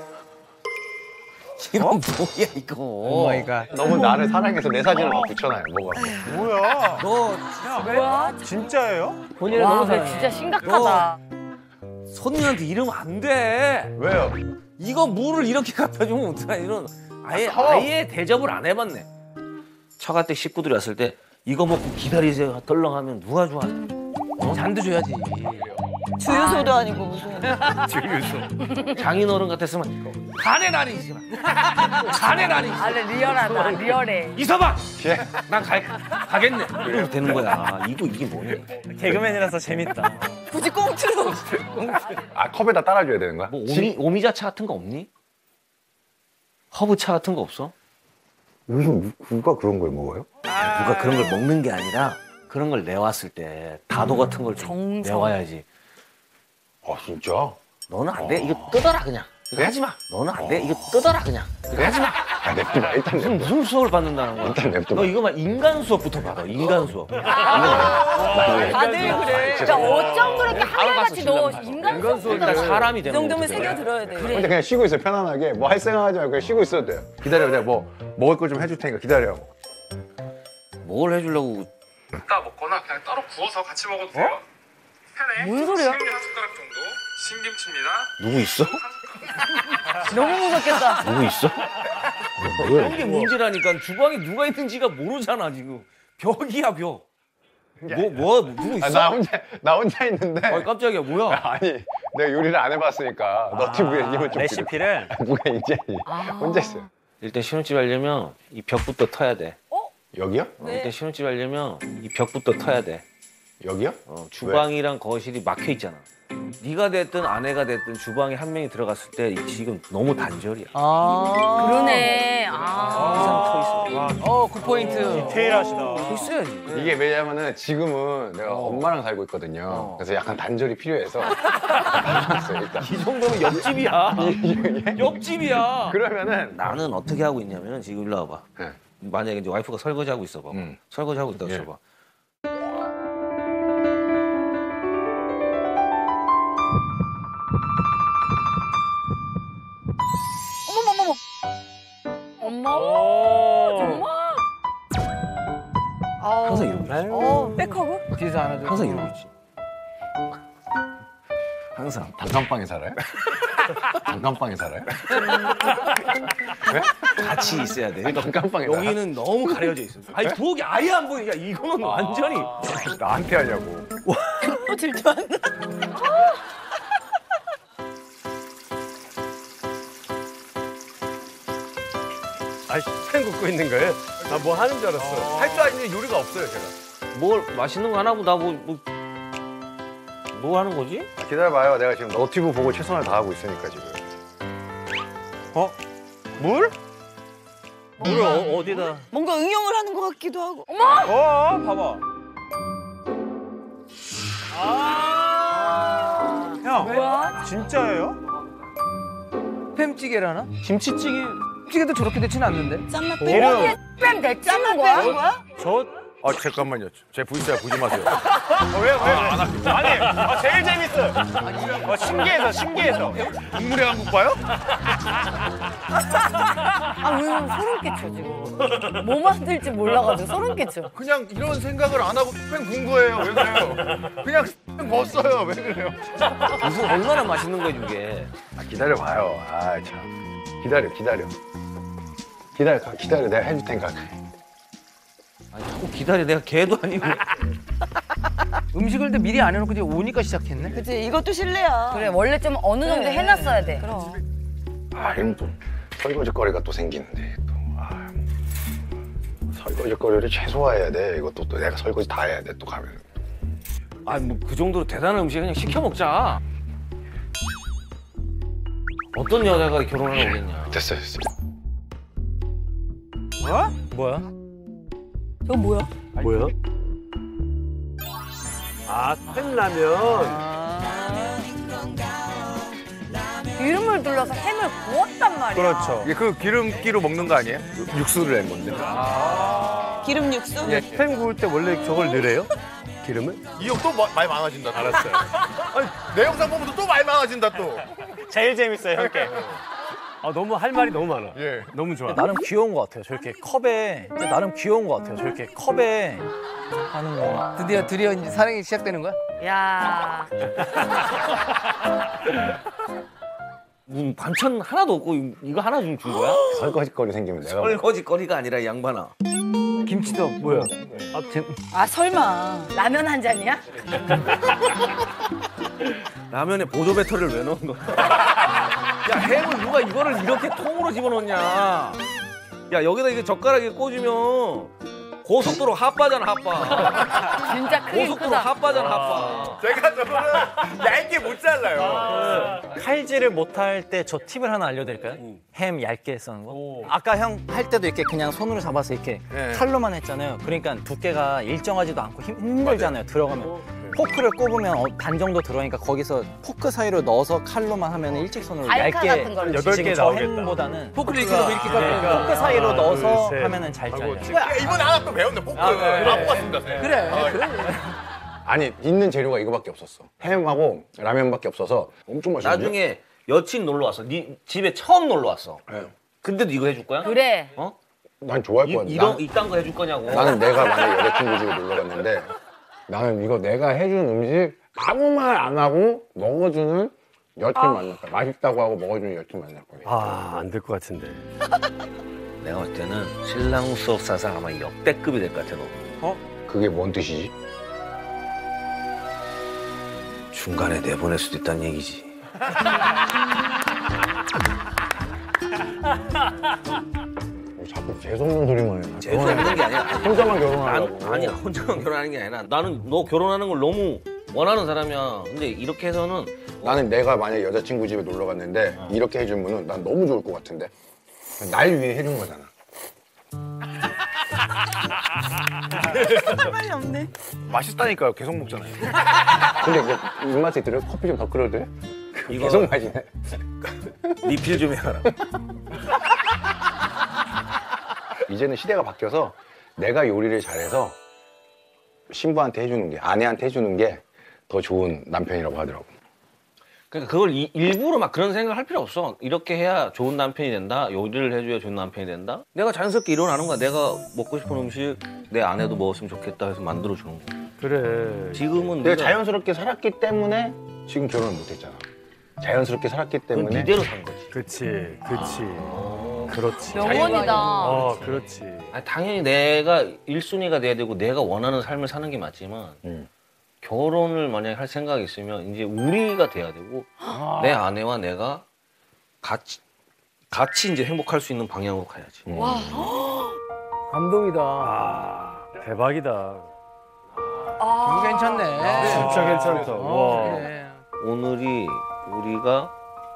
이건 뭐야 이거? 오 마이 갓. 너무 나를 사랑해서 내 사진을 막 붙여놔요. 뭐가. 뭐야? 너 뭐야? 진짜예요? 본인을 와, 너무 근데 사랑해. 진짜 심각하다. 손님한테 이러면 안 돼. 왜요? 이거 물을 이렇게 갖다 주면 어떡하 이런 아예 아, 아예 대접을 안 해봤네. 처가 때 식구들이 왔을 때 이거 먹고 기다리세요 덜렁하면 누가 좋아? 어? 잔도 줘야지. 주유소도 아니고 무슨. 주유소. 장인어른 같았으면 간의 날이지만 간의 날이 아, 근데 리얼하다. 리얼해. 이서방 난 가, 가겠네 이렇게 되는 거야. 이거 이게 뭐니? 개그맨이라서 재밌다. 굳이 꽁트로. 아, 컵에다 따라줘야 되는 거야? 뭐 오미, 오미자차 같은 거 없니? 허브차 같은 거 없어? 요즘 누가 그런 걸 먹어요? 누가 그런 걸 먹는 게 아니라 그런 걸 내왔을 때 다도 같은 걸 좀 정성. 내와야지. 아, 진짜? 너는 안 돼. 이거 뜯어라 그냥. 이거 그래? 하지 마. 너는 안 돼. 이거 뜯어라 그냥. 이거 하지 마. 아, 냅둬봐. 일단 무슨 냅둬. 무슨 수업을 받는다는 거야? 일단 냅둬봐. 너 이거만 인간 수업부터 받아. 인간 수업. 나중에. 다들 그래. 진짜 어쩜 그렇게 바로 한결같이 가서 너 신랑 인간 인간 수업 일단 사람이 이 되는 정도면 거거든. 새겨 들어야 돼. 혼자 그냥 쉬고 있어요. 편안하게. 뭐 할 생각 하지 말고 그냥 쉬고 있어도 돼요. 기다려. 내가 뭐 먹을 거 좀 해줄 테니까 기다려. 뭘 해주려고? 따 먹거나 그냥 따로 구워서 같이 먹어도 돼요. 팬에 뭔 소리야? 시금치 한 숟가락 정도 신김치입니다. 누구 있어? 너무 무섭겠다. 누구 있어? 그런 게 문제라니까. 주방에 누가 있는지가 모르잖아 지금. 벽이야 벽. 뭐 뭐 누구 있어? 아, 나 혼자 나 혼자 있는데. 아 깜짝이야 뭐야? 아니 내가 요리를 안 해봤으니까 너튜브에 이거 좀 레시피를 누가 있지? 혼자 있어요. 일단 신혼집 하려면 이 벽부터 터야 돼. 여기요? 어, 일단 신혼집 하려면 이 벽부터 터야 돼. 여기요? 어, 주방이랑 거실이 막혀 있잖아. 네가 됐든 아내가 됐든 주방에 한 명이 들어갔을 때 지금 너무 단절이야. 아, 그러네. 아. 항상 터 있어. 어, 굿포인트. 디테일하시다. 터 있어야지. 이게 왜냐면은 지금은 내가 엄마랑 살고 있거든요. 그래서 약간 단절이 필요해서 알았어요, 일단. 이 정도면 옆집이야. 옆집이야. 그러면은 나는 어떻게 하고 있냐면은 지금 일로 와봐. 네. 만약에 이제 와이프가 설거지 하고 있어 봐. 음. 설거지 하고 있다고 예. 쳐봐. 엄마? 오. 정말? 항상 이러고 있지. 어, 백허그? 뒤에서 하나 더. 항상 이러고 있지. 항상. 단칸방에 살아요? 단칸방에 살아요? 같이 있어야 돼. 단칸방에 여기는 너무 가려져 있어. 아니 부엌이 아예 안 보이니까 이거는 완전히 나한테 하냐고. 또 질투한다. 아이 팬 굽고 있는 거예요? 나 뭐 하는 줄 알았어. 할 줄 아는 요리가 없어요, 제가. 뭘 맛있는 거 하나 보다 뭐, 뭐, 뭐 하는 거지? 아, 기다려봐요. 내가 지금 너튜브 보고 최선을 다하고 있으니까 지금. 어? 물? 물을 어, 어디다? 뭔가 응용을 하는 것 같기도 하고. 어머! 어, 봐봐. 아. 형, 뭐야? 진짜예요? 햄찌개라나? 김치찌개. 찌개도 저렇게 되진 않는데. 짠맛 오. 빼고. 뺨 대짜는 거야? 거야? 저 아 잠깐만요. 제 브이씨알 보지 마세요. 어, 왜, 왜? 아니, 아, 제일 재밌어요. 어, 신기해서, 신기해서. 국물의 한국 봐요? 아, 왜 소름 끼쳐, 지금. 뭐 만들지 몰라가지고 소름 끼쳐. 그냥 이런 생각을 안 하고 뺑 군 거예요. 왜 그래요? 그냥 뺑 벗어요. 왜 그래요? 무슨 얼마나 맛있는 거야 이게. 아, 기다려봐요. 아, 참. 기다려, 기다려. 기다려, 기다려. 내가 해줄 테니까. 아니 자꾸 기다려. 내가 개도 아니고. 음식을 또 미리 안 해놓고 이제 오니까 시작했네. 그치, 이것도 실례야. 그래, 원래 좀 어느 정도 그래. 해놨어야 돼. 그럼. 아, 이러면 또 설거지거리가 또 생기는데 또. 아, 설거지거리를 최소화해야 돼. 이것도 또 내가 설거지 다 해야 돼. 또 가면. 아니 뭐 그 정도로 대단한 음식 그냥 시켜 먹자. 어떤 여자가 결혼을 하겠냐. 됐어, 됐어. 어? 뭐야? 저거 뭐야? 뭐야? 아, 햄라면. 기름을 둘러서 햄을 구웠단 말이야. 그렇죠. 이게 그 기름기로 먹는 거 아니에요? 육수를 낸 건데. 기름 육수? 예, 햄 구울 때 원래 저걸 넣으래요? 기름을? 이 형 또 말 많아진다. 알았어요. 아니, 내 영상 보면서 또 말 많아진다 또. 제일 재밌어요, 형께. 아, 너무 할 말이 너무 많아. 예. 너무 좋아. 나름 귀여운 것 같아요. 저렇게 컵에 나름 귀여운 것 같아요. 저렇게 컵에 하는 거. 드디어 드디어 이제 사랑이 시작되는 거야? 야. 무슨 반찬 하나도 없고 이- 이거 하나 좀 준 거야? 설거지거리 생기면 내가. 설거지거리가 아니라 이 양반아. 김치도 뭐야? 아, 제... 아, 설마. 라면 한 잔이야? 라면에 보조 배터리를 왜 넣은 거야? 야 햄을 누가 이거를 이렇게 통으로 집어넣냐? 야 여기다 이게 젓가락에 꽂으면 고속도로 핫바잖아 핫바. 진짜 크게 고속도로 크다. 핫바잖아 핫바. 제가 저거는 얇게 못 잘라요. 칼질을 못할 때 저 팁을 하나 알려드릴까요? 햄 얇게 써는 거. 아까 형 할 때도 이렇게 그냥 손으로 잡아서 이렇게 네. 칼로만 했잖아요. 그러니까 두께가 일정하지도 않고 힘, 힘들잖아요. 들어가면. 포크를 꼽으면 어, 반 정도 들어가니까 거기서 포크 사이로 넣어서 칼로만 하면 일직선으로 알카 얇게. 같은 걸로. 여덟 개 지금 저 나오겠다. 햄보다는 포크를 이렇게 넣으면 이렇게 깎아요. 포크 사이로 하나, 넣어서 둘, 셋. 하면은 잘 잘려. 야, 이번에 하나 또 배웠네. 포크. 아, 그래. 바보 같습니다. 그래. 그래. 아니, 있는 재료가 이거밖에 없었어. 햄하고 라면밖에 없어서 엄청 맛있는데. 나중에 여친 놀러 왔어. 네 집에 처음 놀러 왔어. 네. 근데도 이거 해줄 거야? 그래. 어? 난 좋아할 이, 거야. 이런 난- 이딴 거 해줄 거냐고. 나는 내가 만약 여자친구 집에 놀러 갔는데 나는 이거 내가 해준 음식 아무 말 안 하고 먹어주는 여친 만날 거야. 맛있다고 하고 먹어주는 여친 만날 거야. 아, 안 될 것 같은데. 내가 볼 때는 신랑 수업 사상 아마 역대급이 될 것 같아 너. 그게 뭔 뜻이지? 중간에 내보낼 수도 있다는 얘기지. 자꾸 재수없는 소리만 해. 재수 없는 게 아니야. 혼자만 결혼하라고. 난, 아니야 혼자만 결혼하는 게 아니라 나는 너 결혼하는 걸 너무 원하는 사람이야. 근데 이렇게 해서는 나는 내가 만약 여자친구 집에 놀러 갔는데 이렇게 해주면은 난 너무 좋을 것 같은데 날 위해 해준 거잖아. 할 말이 없네. 맛있다니까요. 계속 먹잖아요. 근데 이제 입맛에 들어? 커피 좀 더 끓여도 돼? 이거- 계속 마시네. 리필 좀 해라. 이제는 시대가 바뀌어서 내가 요리를 잘해서 신부한테 해주는 게, 아내한테 해주는 게 더 좋은 남편이라고 하더라고. 그러니까 그걸 이- 일부러 막 그런 생각을 할 필요 없어. 이렇게 해야 좋은 남편이 된다. 요리를 해줘야 좋은 남편이 된다. 내가 자연스럽게 일어나는 거야. 내가 먹고 싶은 음식 내 아내도 먹었으면 좋겠다 해서 만들어주는 거야. 그래. 지금은 내가 네가- 자연스럽게 살았기 때문에 지금 결혼을 못했잖아. 자연스럽게 살았기 때문에 이대로 산 거지. 그치, 그치. 그렇지. 명언이다. 어, 그렇지. 아니, 당연히 내가 일 순위가 돼야 되고 내가 원하는 삶을 사는 게 맞지만 음. 결혼을 만약에 할 생각이 있으면 이제 우리가 돼야 되고 내 아내와 내가 같이 같이 이제 행복할 수 있는 방향으로 가야지. 와. 감동이다. 아, 대박이다. 아, 괜찮네. 진짜 괜찮다. 어, 와. 그래. 오늘이 우리가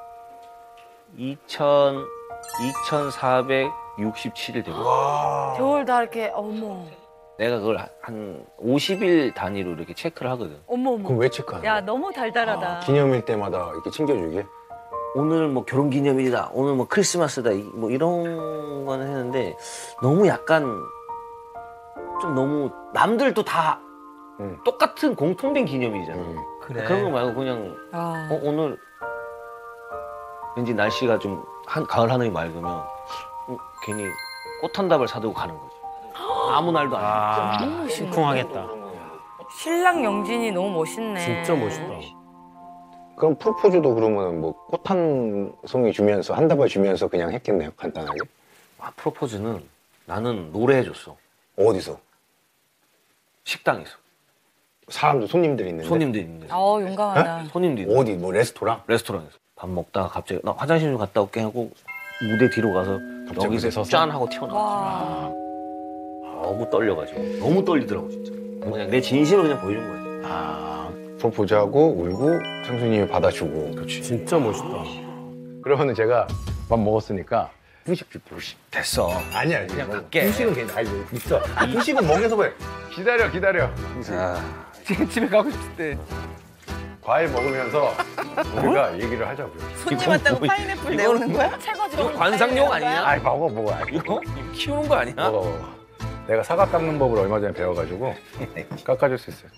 이천 이천사백육십칠 일 되고 겨울 다 이렇게 어머. 내가 그걸 한 오십 일 단위로 이렇게 체크를 하거든. 어머 어머. 그럼 왜 체크하는 야 거야? 너무 달달하다. 기념일 때마다 이렇게 챙겨주게? 오늘 뭐 결혼 기념일이다. 오늘 뭐 크리스마스다. 이- 뭐 이런 거는 했는데 너무 약간 좀 너무 남들도 다 음. 똑같은 공통된 기념일이잖아. 음. 그래. 그런 거 말고 그냥 아. 어, 오늘 왠지 날씨가 좀 한, 가을 하늘이 맑으면 어, 괜히 꽃 한 답을 사두고 가는 거지. 아무 날도 아니고. 너무 멋있네. 쿵하겠다. 신랑 영진이 너무 멋있네. 진짜 멋있다. 그럼 프로포즈도 그러면 뭐 꽃 한 송이 주면서 한 다발 주면서 그냥 했겠네요, 간단하게? 아, 프로포즈는 나는 노래해줬어. 어디서? 식당에서. 사람들 손님들이 있는데? 손님들이 있는데. 어 용감하다. 손님들이. 어디 뭐 레스토랑? 레스토랑에서. 밥 먹다가 갑자기 나 화장실 좀 갔다 올게 하고 무대 뒤로 가서 갑자기 무대 여기서 서서? 짠 하고 튀어나왔지. 와. 너무 떨려가지고. 너무 떨리더라고 진짜. 그냥 내 진심을 그냥 보여준 거야. 아, 프로포즈하고 울고 창수님이 받아주고. 그렇지. 진짜 멋있다. 그러면은 제가 밥 먹었으니까 후식 줄게, 후식. 됐어. 아니야, 그냥 갈게. 후식은 괜찮아. 아니, 있어. 후식은 먹여서 왜? 기다려, 기다려. 아, 지금 집에 가고 싶을 때. 과일 먹으면서 우리가 얘기를 하자고요. 손님 왔다고 파인애플 내오는 거야? 최고죠. 이거 관상용 아니야? 아이, 먹어, 먹어. 이거? 이거 키우는 거 아니야? 먹어, 먹어. 내가 사과 깎는 법을 얼마 전에 배워가지고 깎아줄 수 있어요.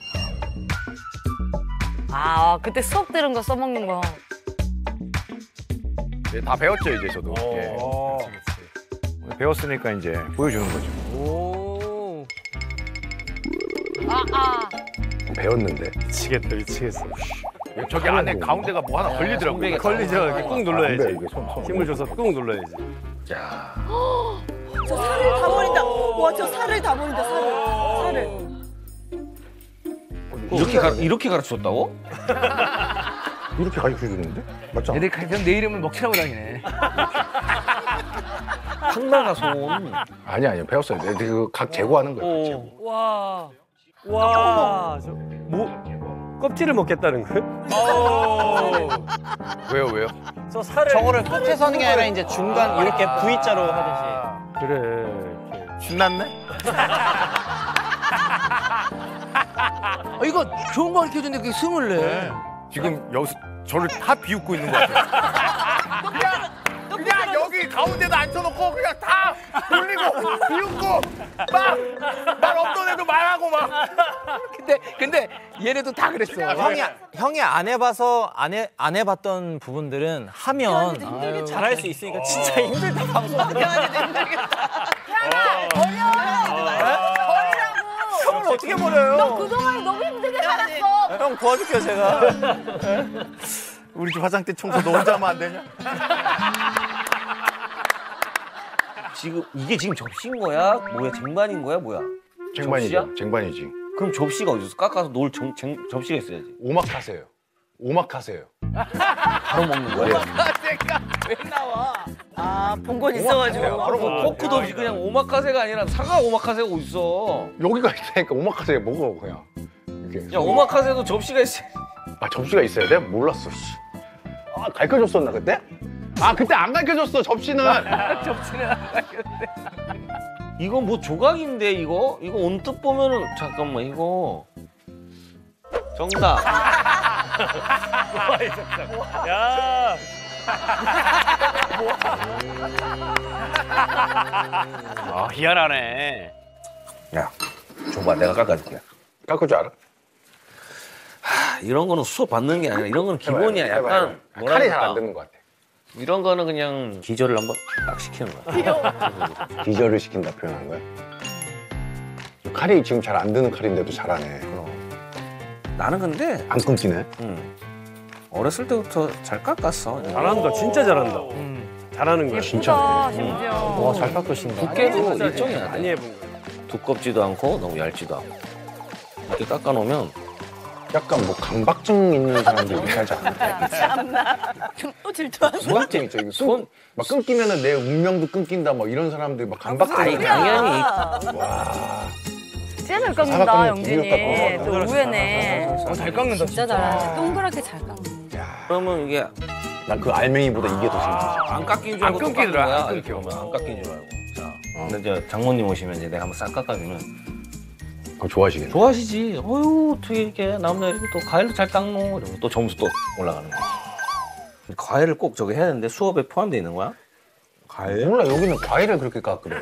아 그때 수업 들은 거 써먹는 거. 네, 다 배웠죠 이제 저도. 예. 배웠으니까 이제 보여주는 거죠. 오. 아 아. 배웠는데. 미치겠다, 미치겠어. 저기 안에 가운데가 뭐 하나 걸리더라고요. 걸리죠. 이렇게 꾹 눌러야지. 안 돼, 이게 손, 손. 힘을 줘서 꾹 눌러야지. 자, 저 살을 다 버린다. 와, 저 살을 다 버린다. 살을. 살을. 이렇게 가 이렇게 가르쳤다고? 이렇게 가르쳐주는데? 맞죠? 얘들 그냥 내 이름을 먹튀라고 다니네. 황나가 손. 아니, 아니요. 배웠어요. 내 그각 제거하는 거예요. 각 제거. 와. 와, 저, 뭐, 껍질을 먹겠다는 거예요? 왜요 왜요? 저 살을 저거를 끝에서 하는 게 아니라 이제 중간 이렇게 V자로 하듯이. 그래. 이렇게. 신났네? 아, 이거 좋은 거 가르쳐주는데 그게 숨을 내. 지금 여기서 저를 다 비웃고 있는 것 같아요. 그냥 그냥 여기 가운데다 앉혀놓고 그냥 다 돌리고 비웃고 막말 없던 애도 말하고 막. 근데 근데 얘네도 다 그랬어. 형이 형이 안 해봐서 안 해 안 해봤던 부분들은 하면 아유, 잘할 수 있으니까 진짜 힘들다 방송. 형을 어떻게 버려요? 너 그동안 너무 힘들게 살았어. 형 도와줄게요 제가. 우리 집 화장대 청소 너 혼자 하면 안 되냐? 지금 이게 지금 접시인 거야? 뭐야 쟁반인 거야? 뭐야? 쟁반이죠. 접시야? 쟁반이지. 그럼 접시가 어디서 깎아서 놓을 정, 정, 접시가 있어야지. 오마카세요. 오마카세요. 바로 먹는 거야? 왜 나와? 아, 본 건 있어가지고. 바로 뭐 포크도 없이 그냥 오마카세가 아니라 사과 오마카세가 어딨어? 여기가 있으니까 오마카세 먹어 그냥. 이렇게. 야 오마카세도 접시가 있어. 아 접시가 있어야 돼? 몰랐어. 씨. 아 가르쳐줬었나 그때? 아 그때 안 가르쳐줬어 접시는. 접시는 안 가르쳤대. 이거 뭐 조각인데 이거? 이거 언뜻 보면은 잠깐만 이거 정답. 야. 아, 희한하네. 야, 줘봐 내가 깎아줄게. 깎을 줄 알아? 하, 이런 거는 수업 받는 게 아니라 이런 거는 기본이야. 해봐요, 약간 해봐요. 뭐라 칼이 잘 그럴까? 안 되는 것 같아. 이런 거는 그냥 기절을 한번 딱 시키는 거야. 기절을 시킨다 표현한 거야? 칼이 지금 잘 안 드는 칼인데도 잘하네. 그럼. 나는 근데 안 끊기네. 응. 어렸을 때부터 잘 깎았어. 잘한다, 진짜 잘한다. 잘하는 거야. 예쁘다, 심지어. 와, 잘 깎으신다. 두께도 일정해야 돼. 많이 해본 거야. 두껍지도 않고 너무 얇지도 않고. 이렇게 깎아놓으면 약간 뭐 강박증 있는 사람들이 살지 않을까? 참나. 또 질투하는. 강박증 있죠. 이거 손, 막 끊기면은 내 운명도 끊긴다. 막 이런 사람들 막 강박증. 아니, 당연히. 와. 진짜 잘 사과 깎는다, 깎는 영진이. 기계가 또 의외네. 어, 잘 깎는다. 진짜 잘하네. 동그랗게 잘 깎네. 그러면 이게 난 그 알맹이보다 이게 더 신기해. 안 깎인 줄 알고 안 끊기더라, 깎는 거야. 안 이렇게 끊겨. 보면 안 깎인 줄 알고. 자, 근데 이제 장모님 오시면 이제 내가 한번 싹 깎아주면 그거 좋아하시겠네. 좋아하시지. 어유 어떻게 이렇게 남자 이렇게 또 과일도 잘 깎노. 이러고 또 점수 또 올라가는 거야. 과일을 꼭 저기 해야 되는데 수업에 포함되어 있는 거야? 과일? 몰라, 여기는 과일을 그렇게 깎으래.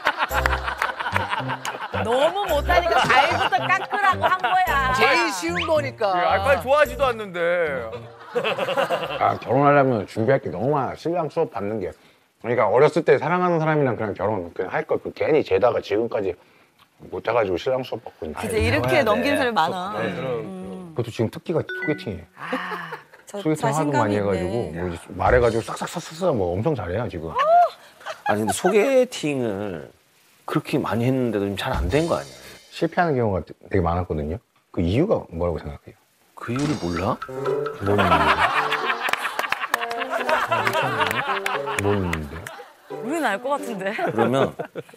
너무 못하니까 과일부터 깎으라고 한 거야. 제일 쉬운 거니까. 아, 빨리 좋아하지도 않는데. 아, 결혼하려면 준비할 게 너무 많아. 신랑 수업 받는 게. 그러니까 어렸을 때 사랑하는 사람이랑 그냥 결혼 그냥 할 걸. 괜히 재다가 지금까지 못 해가지고 신랑 수업 받고 있는. 진짜 이렇게 넘기는 사람이 많아. 그것도 지금 특기가 소개팅이에요. 저 소개팅 하도 많이 자신감이 해가지고 있네. 뭐 이제 말해가지고 싹싹싹싹 뭐 엄청 잘해요 지금. 아니 근데 소개팅을 그렇게 많이 했는데도 좀 잘 안 된 거 아니야? 실패하는 경우가 되게 많았거든요. 그 이유가 뭐라고 생각해요? 그 이유를 몰라? 뭔 이유인데? 뭔 이유인데? 우리는 알 것 같은데. 그러면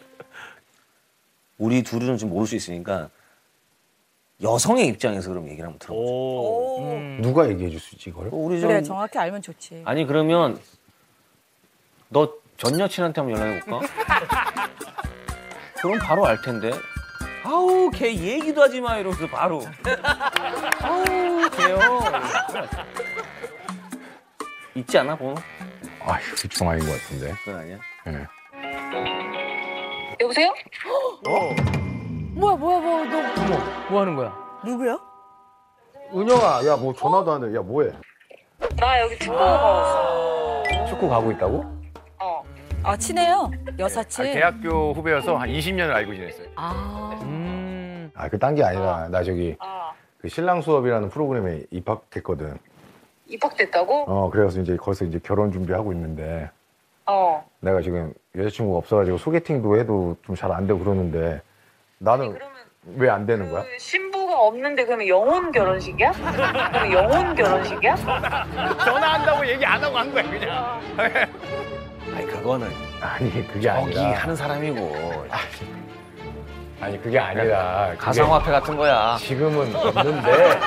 우리 둘은 좀 모를 수 있으니까 여성의 입장에서 그럼 얘기를 한번 들어보자. 누가 얘기해 줄 수 있지 이걸? 우리 좀 그래, 정확히 알면 좋지. 아니 그러면 너 전 여친한테 한번 연락해볼까? 그럼 바로 알 텐데. 아우 걔 얘기도 하지 마 이러면서 바로. 아우 걔요. 있지 않아 번호? 아, 그쪽 아닌 것 같은데. 그건 아니야? 네. 여보세요? 뭐야, 뭐야, 뭐야, 너. 어머, 뭐 하는 거야? 누구야? 은영아, 야 뭐 전화도 안 해. 야 뭐해? 나 여기 축구 가고 있어. 축구 가고 있다고? 어. 아, 친해요? 아, 여사친? 대학교 후배여서 한 이십 년을 알고 지냈어요. 아. 음. 아, 그 딴 게 아니라 나 저기 어. 그 신랑 수업이라는 프로그램에 입학했거든. 입학됐다고? 어, 그래서 이제 거기서 이제 결혼 준비하고 있는데 어. 내가 지금 여자친구가 없어가지고 소개팅도 해도 좀 잘 안 되고 그러는데 나는 왜 안 되는 거야? 그 신부가 없는데 그러면 영혼 결혼식이야? 그럼 영혼 결혼식이야? 전화한다고 얘기 안 하고 한 거야 그냥. 아니 그거는 아니 그게 저기 아니라 하는 사람이고. 아니 그게 아니라 그게 가상화폐 같은 거야. 지금은 있는데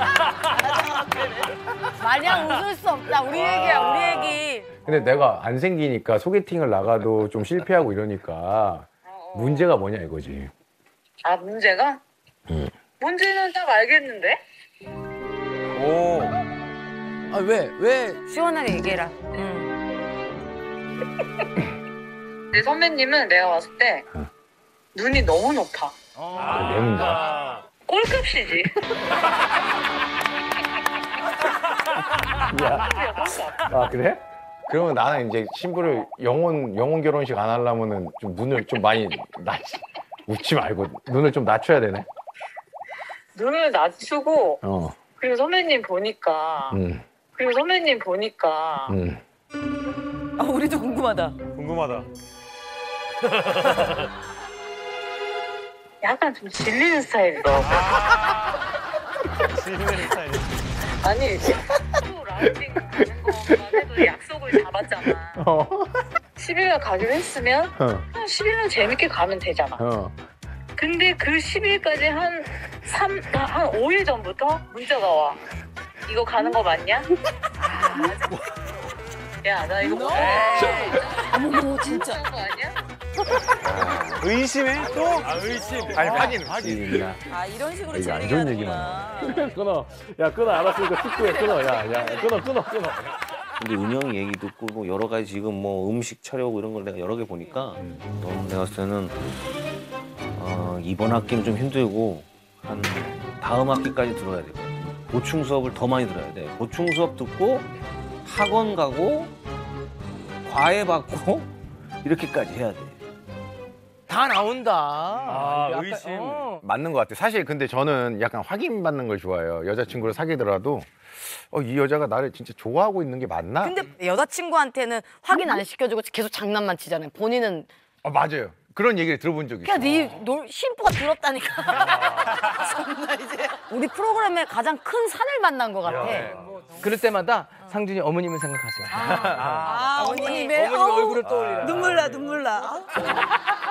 마냥 웃을 수 없다. 우리 얘기야, 우리 얘기. 근데 내가 안 생기니까 소개팅을 나가도 좀 실패하고 이러니까 문제가 뭐냐 이거지. 아, 문제가? 응. 문제는 딱 알겠는데? 오. 아, 왜? 왜? 시원하게 얘기해라. 응. 내 선배님은 내가 봤을 때 응. 눈이 너무 높아. 아, 내 문제야. 꼴값이지. 야. 아 그래? 그러면 나는 이제 신부를 영혼 영혼 결혼식 안 하려면은 좀 눈을 좀 많이 낮 웃지 말고 눈을 좀 낮춰야 되네. 눈을 낮추고 어. 그리고 선배님 보니까 음. 그리고 선배님 보니까 음. 아, 우리도 궁금하다. 궁금하다. 약간 좀 질리는 스타일이더라고. 질리는 스타일. 아니 또 라이딩 가는 거만 해도 약속을 잡았잖아. 어. 십 일날 가기로 했으면 어. 한 십 일은 재밌게 가면 되잖아. 어. 근데 그 십 일까지 한 삼, 한 오 일 전부터 문자가 와. 이거 가는 거 맞냐? 아, 맞아. 야, 나 이거 못 어머, 진짜. 거 아니야? 의심해 또? 아 의심. 아니 확인 확인. 아, 이런 식으로 이게 안 질리게 좋은 얘기만. 하는구나. 끊어. 야 끊어. 알았으니까 축구해. 끊어. 야, 야 끊어 끊어 끊어. 근데 은영이 얘기 듣고 뭐 여러 가지 지금 뭐 음식 차려오고 이런 걸 내가 여러 개 보니까 너무 내가 봤을 때는 어, 이번 학기는 좀 힘들고 한 다음 학기까지 들어야 돼. 보충 수업을 더 많이 들어야 돼. 보충 수업 듣고 학원 가고 과외 받고 이렇게까지 해야 돼. 다 나온다. 아, 약간, 의심. 어. 맞는 것 같아요. 사실 근데 저는 약간 확인받는 걸 좋아해요. 여자친구를 사귀더라도 어, 이 여자가 나를 진짜 좋아하고 있는 게 맞나? 근데 여자친구한테는 확인 안 시켜주고 계속 장난만 치잖아요. 본인은 아, 맞아요. 그런 얘기를 들어본 적이 있어요. 그냥 네 놀, 심보가 들었다니까. 정말 이제 우리 프로그램의 가장 큰 산을 만난 것 같아. 그럴 때마다 상준이 어머님을 생각하세요. 아, 어머니, 어머님의 어머님 얼굴을 떠올리라. 눈물 나 눈물 나.